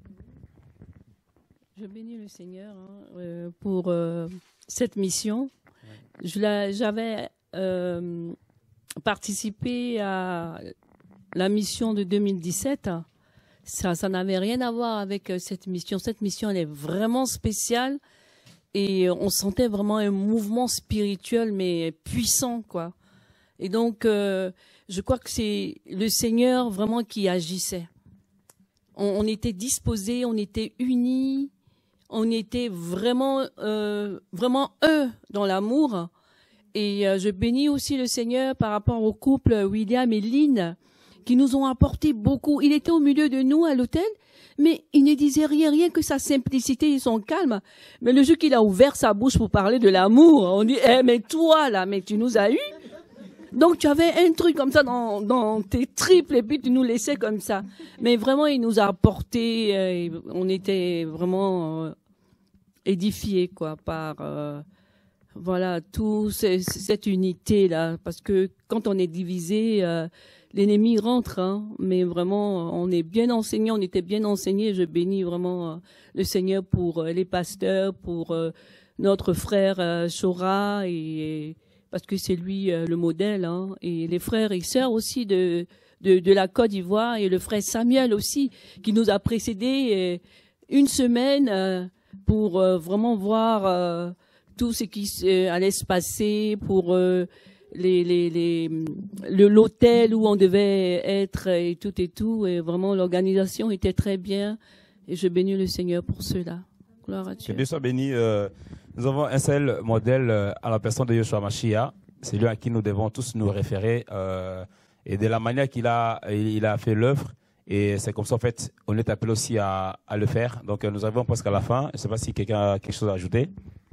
Je bénis le Seigneur hein, euh, pour euh, cette mission. J'avais euh, participé à la mission de deux mille dix-sept. Ça, ça n'avait rien à voir avec cette mission. Cette mission, elle est vraiment spéciale et on sentait vraiment un mouvement spirituel, mais puissant, quoi. Et donc, euh, je crois que c'est le Seigneur vraiment qui agissait. On, on était disposés, on était unis, on était vraiment, euh, vraiment un dans l'amour. Et euh, je bénis aussi le Seigneur par rapport au couple William et Lynn, qui nous ont apporté beaucoup. Il était au milieu de nous à l'hôtel, mais il ne disait rien, rien que sa simplicité et son calme. Mais le jour qu'il a ouvert sa bouche pour parler de l'amour, on dit, eh, mais toi, là, mais tu nous as eu. Donc, tu avais un truc comme ça dans, dans tes triples et puis tu nous laissais comme ça. Mais vraiment, il nous a apporté, euh, on était vraiment euh, édifiés, quoi, par, euh, voilà, tout ces, cette unité-là. Parce que quand on est divisé, euh, l'ennemi rentre, hein, mais vraiment, on est bien enseigné, on était bien enseigné. Je bénis vraiment euh, le Seigneur pour euh, les pasteurs, pour euh, notre frère euh, Chora, et, parce que c'est lui euh, le modèle, hein, et les frères et sœurs aussi de, de, de la Côte d'Ivoire, et le frère Samuel aussi, qui nous a précédés euh, une semaine euh, pour euh, vraiment voir euh, tout ce qui euh, allait se passer, pour... Euh, les les les le l'hôtel où on devait être et tout et tout, et vraiment l'organisation était très bien, et je bénis le Seigneur pour cela. Gloire à Dieu. Que Dieu soit béni. Euh, nous avons un seul modèle euh, à la personne de Yeshua Mashiach. C'est lui à qui nous devons tous nous référer, euh, et de la manière qu'il a il a fait l'œuvre, et c'est comme ça en fait on est appelé aussi à à le faire. Donc euh, nous arrivons presque à la fin. Je ne sais pas si quelqu'un a quelque chose à ajouter.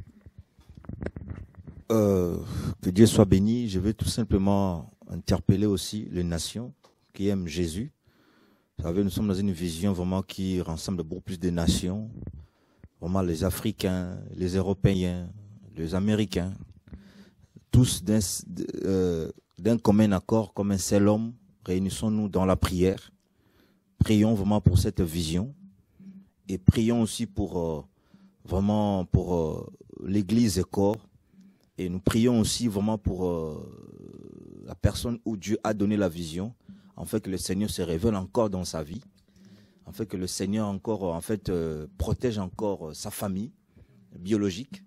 Euh, que Dieu soit béni. Je veux tout simplement interpeller aussi les nations qui aiment Jésus. Vous savez, nous sommes dans une vision vraiment qui rassemble beaucoup plus de nations. Vraiment les Africains, les Européens, les Américains, tous d'un euh, d'un commun accord, comme un seul homme. Réunissons-nous dans la prière. Prions vraiment pour cette vision, et prions aussi pour euh, vraiment pour euh, l'Église et corps. Et nous prions aussi vraiment pour euh, la personne où Dieu a donné la vision, en fait que le Seigneur se révèle encore dans sa vie, en fait que le Seigneur encore en fait euh, protège encore euh, sa famille biologique.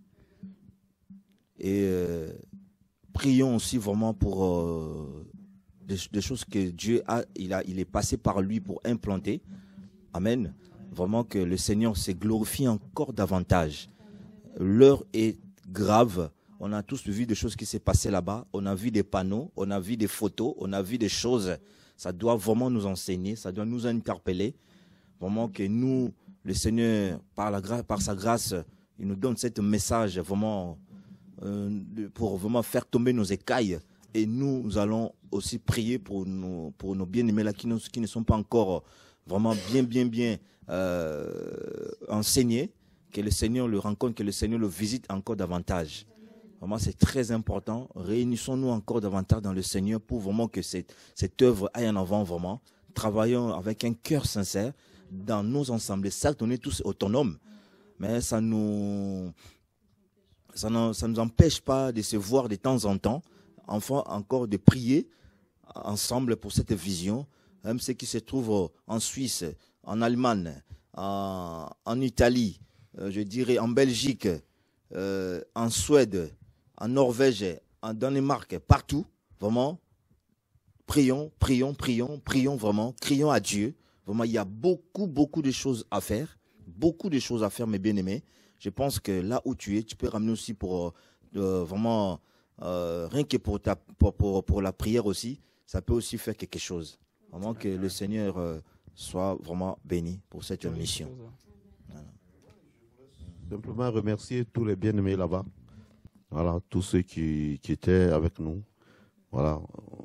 Et euh, prions aussi vraiment pour euh, des, des choses que Dieu a il a il est passé par lui pour implanter. Amen. Vraiment que le Seigneur se glorifie encore davantage. L'heure est grave. On a tous vu des choses qui s'est passées là-bas. On a vu des panneaux, on a vu des photos, on a vu des choses. Ça doit vraiment nous enseigner, ça doit nous interpeller. Vraiment que nous, le Seigneur, par, la grâce, par sa grâce, il nous donne ce message vraiment euh, pour vraiment faire tomber nos écailles. Et nous, nous allons aussi prier pour nos, pour nos bien-aimés là qui ne, qui ne sont pas encore vraiment bien, bien, bien euh, enseignés. Que le Seigneur le rencontre, que le Seigneur le visite encore davantage. Vraiment, c'est très important. Réunissons-nous encore davantage dans le Seigneur pour vraiment que cette, cette œuvre aille en avant vraiment. Travaillons avec un cœur sincère dans nos assemblées. Certes, on est tous autonomes, mais ça nous, ça ne ça nous empêche pas de se voir de temps en temps, enfin encore de prier ensemble pour cette vision. Même ceux qui se trouvent en Suisse, en Allemagne, en, en Italie, euh, je dirais en Belgique, euh, en Suède, en Norvège, en Danemark, partout, vraiment, prions, prions, prions, prions vraiment, crions à Dieu. Vraiment, il y a beaucoup, beaucoup de choses à faire, beaucoup de choses à faire, mes bien-aimés. Je pense que là où tu es, tu peux ramener aussi pour euh, vraiment, euh, rien que pour, ta, pour, pour, pour la prière aussi, ça peut aussi faire quelque chose. Vraiment que le Seigneur euh, soit vraiment béni pour cette mission. Voilà. Simplement remercier tous les bien-aimés là-bas. Voilà, tous ceux qui, qui étaient avec nous. Voilà,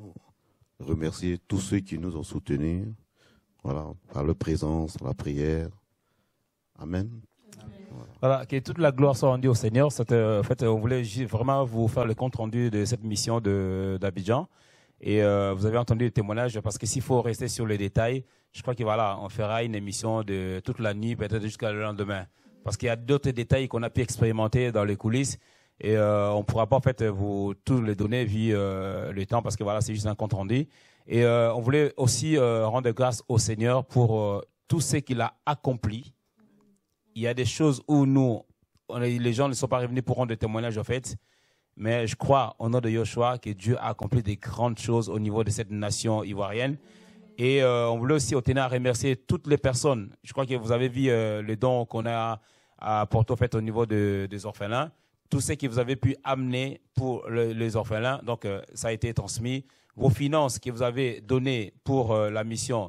remercier tous ceux qui nous ont soutenus. Voilà, par leur présence, la prière. Amen. Voilà. Voilà, que toute la gloire soit rendue au Seigneur. En fait, on voulait vraiment vous faire le compte rendu de cette mission de d'Abidjan. Et euh, vous avez entendu le témoignage, parce que s'il faut rester sur les détails, je crois que voilà, on fera une émission de toute la nuit, peut-être jusqu'à le lendemain. Parce qu'il y a d'autres détails qu'on a pu expérimenter dans les coulisses. Et euh, on ne pourra pas en fait vous tous les donner vu euh, le temps, parce que voilà, c'est juste un compte rendu. Et euh, on voulait aussi euh, rendre grâce au Seigneur pour euh, tout ce qu'il a accompli. Il y a des choses où nous, on est, les gens ne sont pas revenus pour rendre des témoignages en fait, mais je crois au nom de Yoshua que Dieu a accompli des grandes choses au niveau de cette nation ivoirienne. Et euh, on voulait aussi au tenir à remercier toutes les personnes. Je crois que vous avez vu euh, les dons qu'on a à Porto fait au niveau de, des orphelins. Tout ce que vous avez pu amener pour le, les orphelins, donc euh, ça a été transmis. Vos finances que vous avez données pour euh, la mission,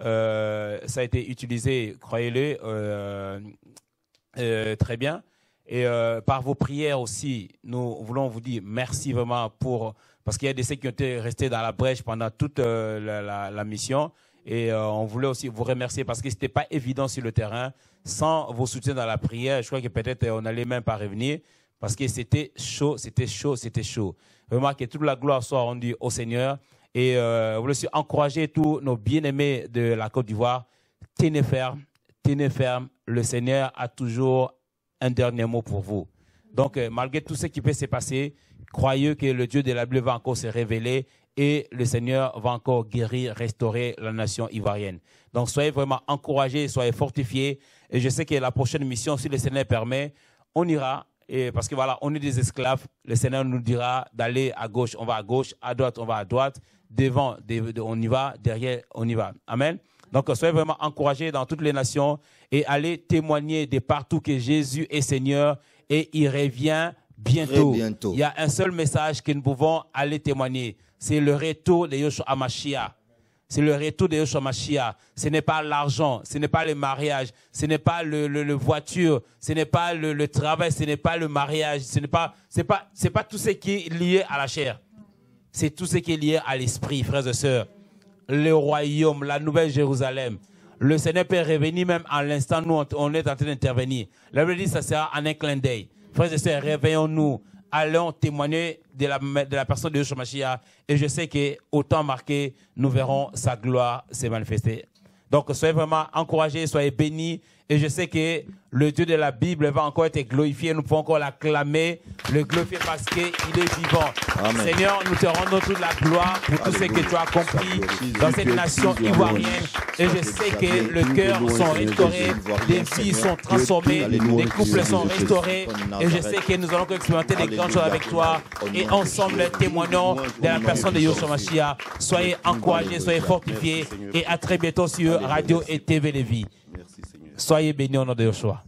euh, ça a été utilisé, croyez-le, euh, euh, très bien. Et euh, par vos prières aussi, nous voulons vous dire merci vraiment pour... Parce qu'il y a des ceux qui ont été restés dans la brèche pendant toute euh, la, la, la mission. Et euh, on voulait aussi vous remercier parce que ce n'était pas évident sur le terrain. Sans vos soutiens dans la prière, je crois que peut-être on n'allait même pas revenir. Parce que c'était chaud, c'était chaud, c'était chaud. Vraiment que toute la gloire soit rendue au Seigneur. Et euh, je voulais aussi encourager tous nos bien-aimés de la Côte d'Ivoire. Tenez ferme, tenez ferme. Le Seigneur a toujours un dernier mot pour vous. Donc, euh, malgré tout ce qui peut se passer, croyez que le Dieu de la Bible va encore se révéler et le Seigneur va encore guérir, restaurer la nation ivoirienne. Donc, soyez vraiment encouragés, soyez fortifiés. Et je sais que la prochaine mission, si le Seigneur permet, on ira. Et parce que voilà, on est des esclaves. Le Seigneur nous dira d'aller à gauche, on va à gauche, à droite, on va à droite, devant, on y va, derrière, on y va. Amen. Donc, soyez vraiment encouragés dans toutes les nations et allez témoigner de partout que Jésus est Seigneur et il revient bientôt. bientôt. Il y a un seul message que nous pouvons aller témoigner. C'est le retour de Yoshua Mashiach. C'est le retour de Yoshua Mashiach. Ce n'est pas l'argent, ce n'est pas le mariage, ce n'est pas le, le, le voiture, ce n'est pas le, le travail, ce n'est pas le mariage, ce n'est pas, c'est pas, c'est pas tout ce qui est lié à la chair. C'est tout ce qui est lié à l'esprit, frères et sœurs. Le royaume, la nouvelle Jérusalem. Le Seigneur peut revenir même à l'instant où on est en train d'intervenir. La Bible dit que ça sera en un clin d'œil. Frères et sœurs, réveillons-nous. Allons témoigner de la, de la personne de Yoshua Mashiach. Et je sais qu'au temps marqué, nous verrons sa gloire se manifester. Donc, soyez vraiment encouragés, soyez bénis. Et je sais que le Dieu de la Bible va encore être glorifié. Nous pouvons encore l'acclamer, le glorifier parce qu'il est vivant. Amen. Seigneur, nous te rendons toute la gloire pour tout ce que tu as accompli dans cette nation ivoirienne. Et je sais que le cœur sont restaurés, des vies sont transformées, des couples sont restaurés. Et je sais que nous allons expérimenter des grandes choses avec toi. Et ensemble, témoignons de la personne de Yoshua Mashiach. Soyez encouragés, soyez fortifiés. Et à très bientôt sur Radio et T V Lévis. Soyez bénis au nom de Yoshua.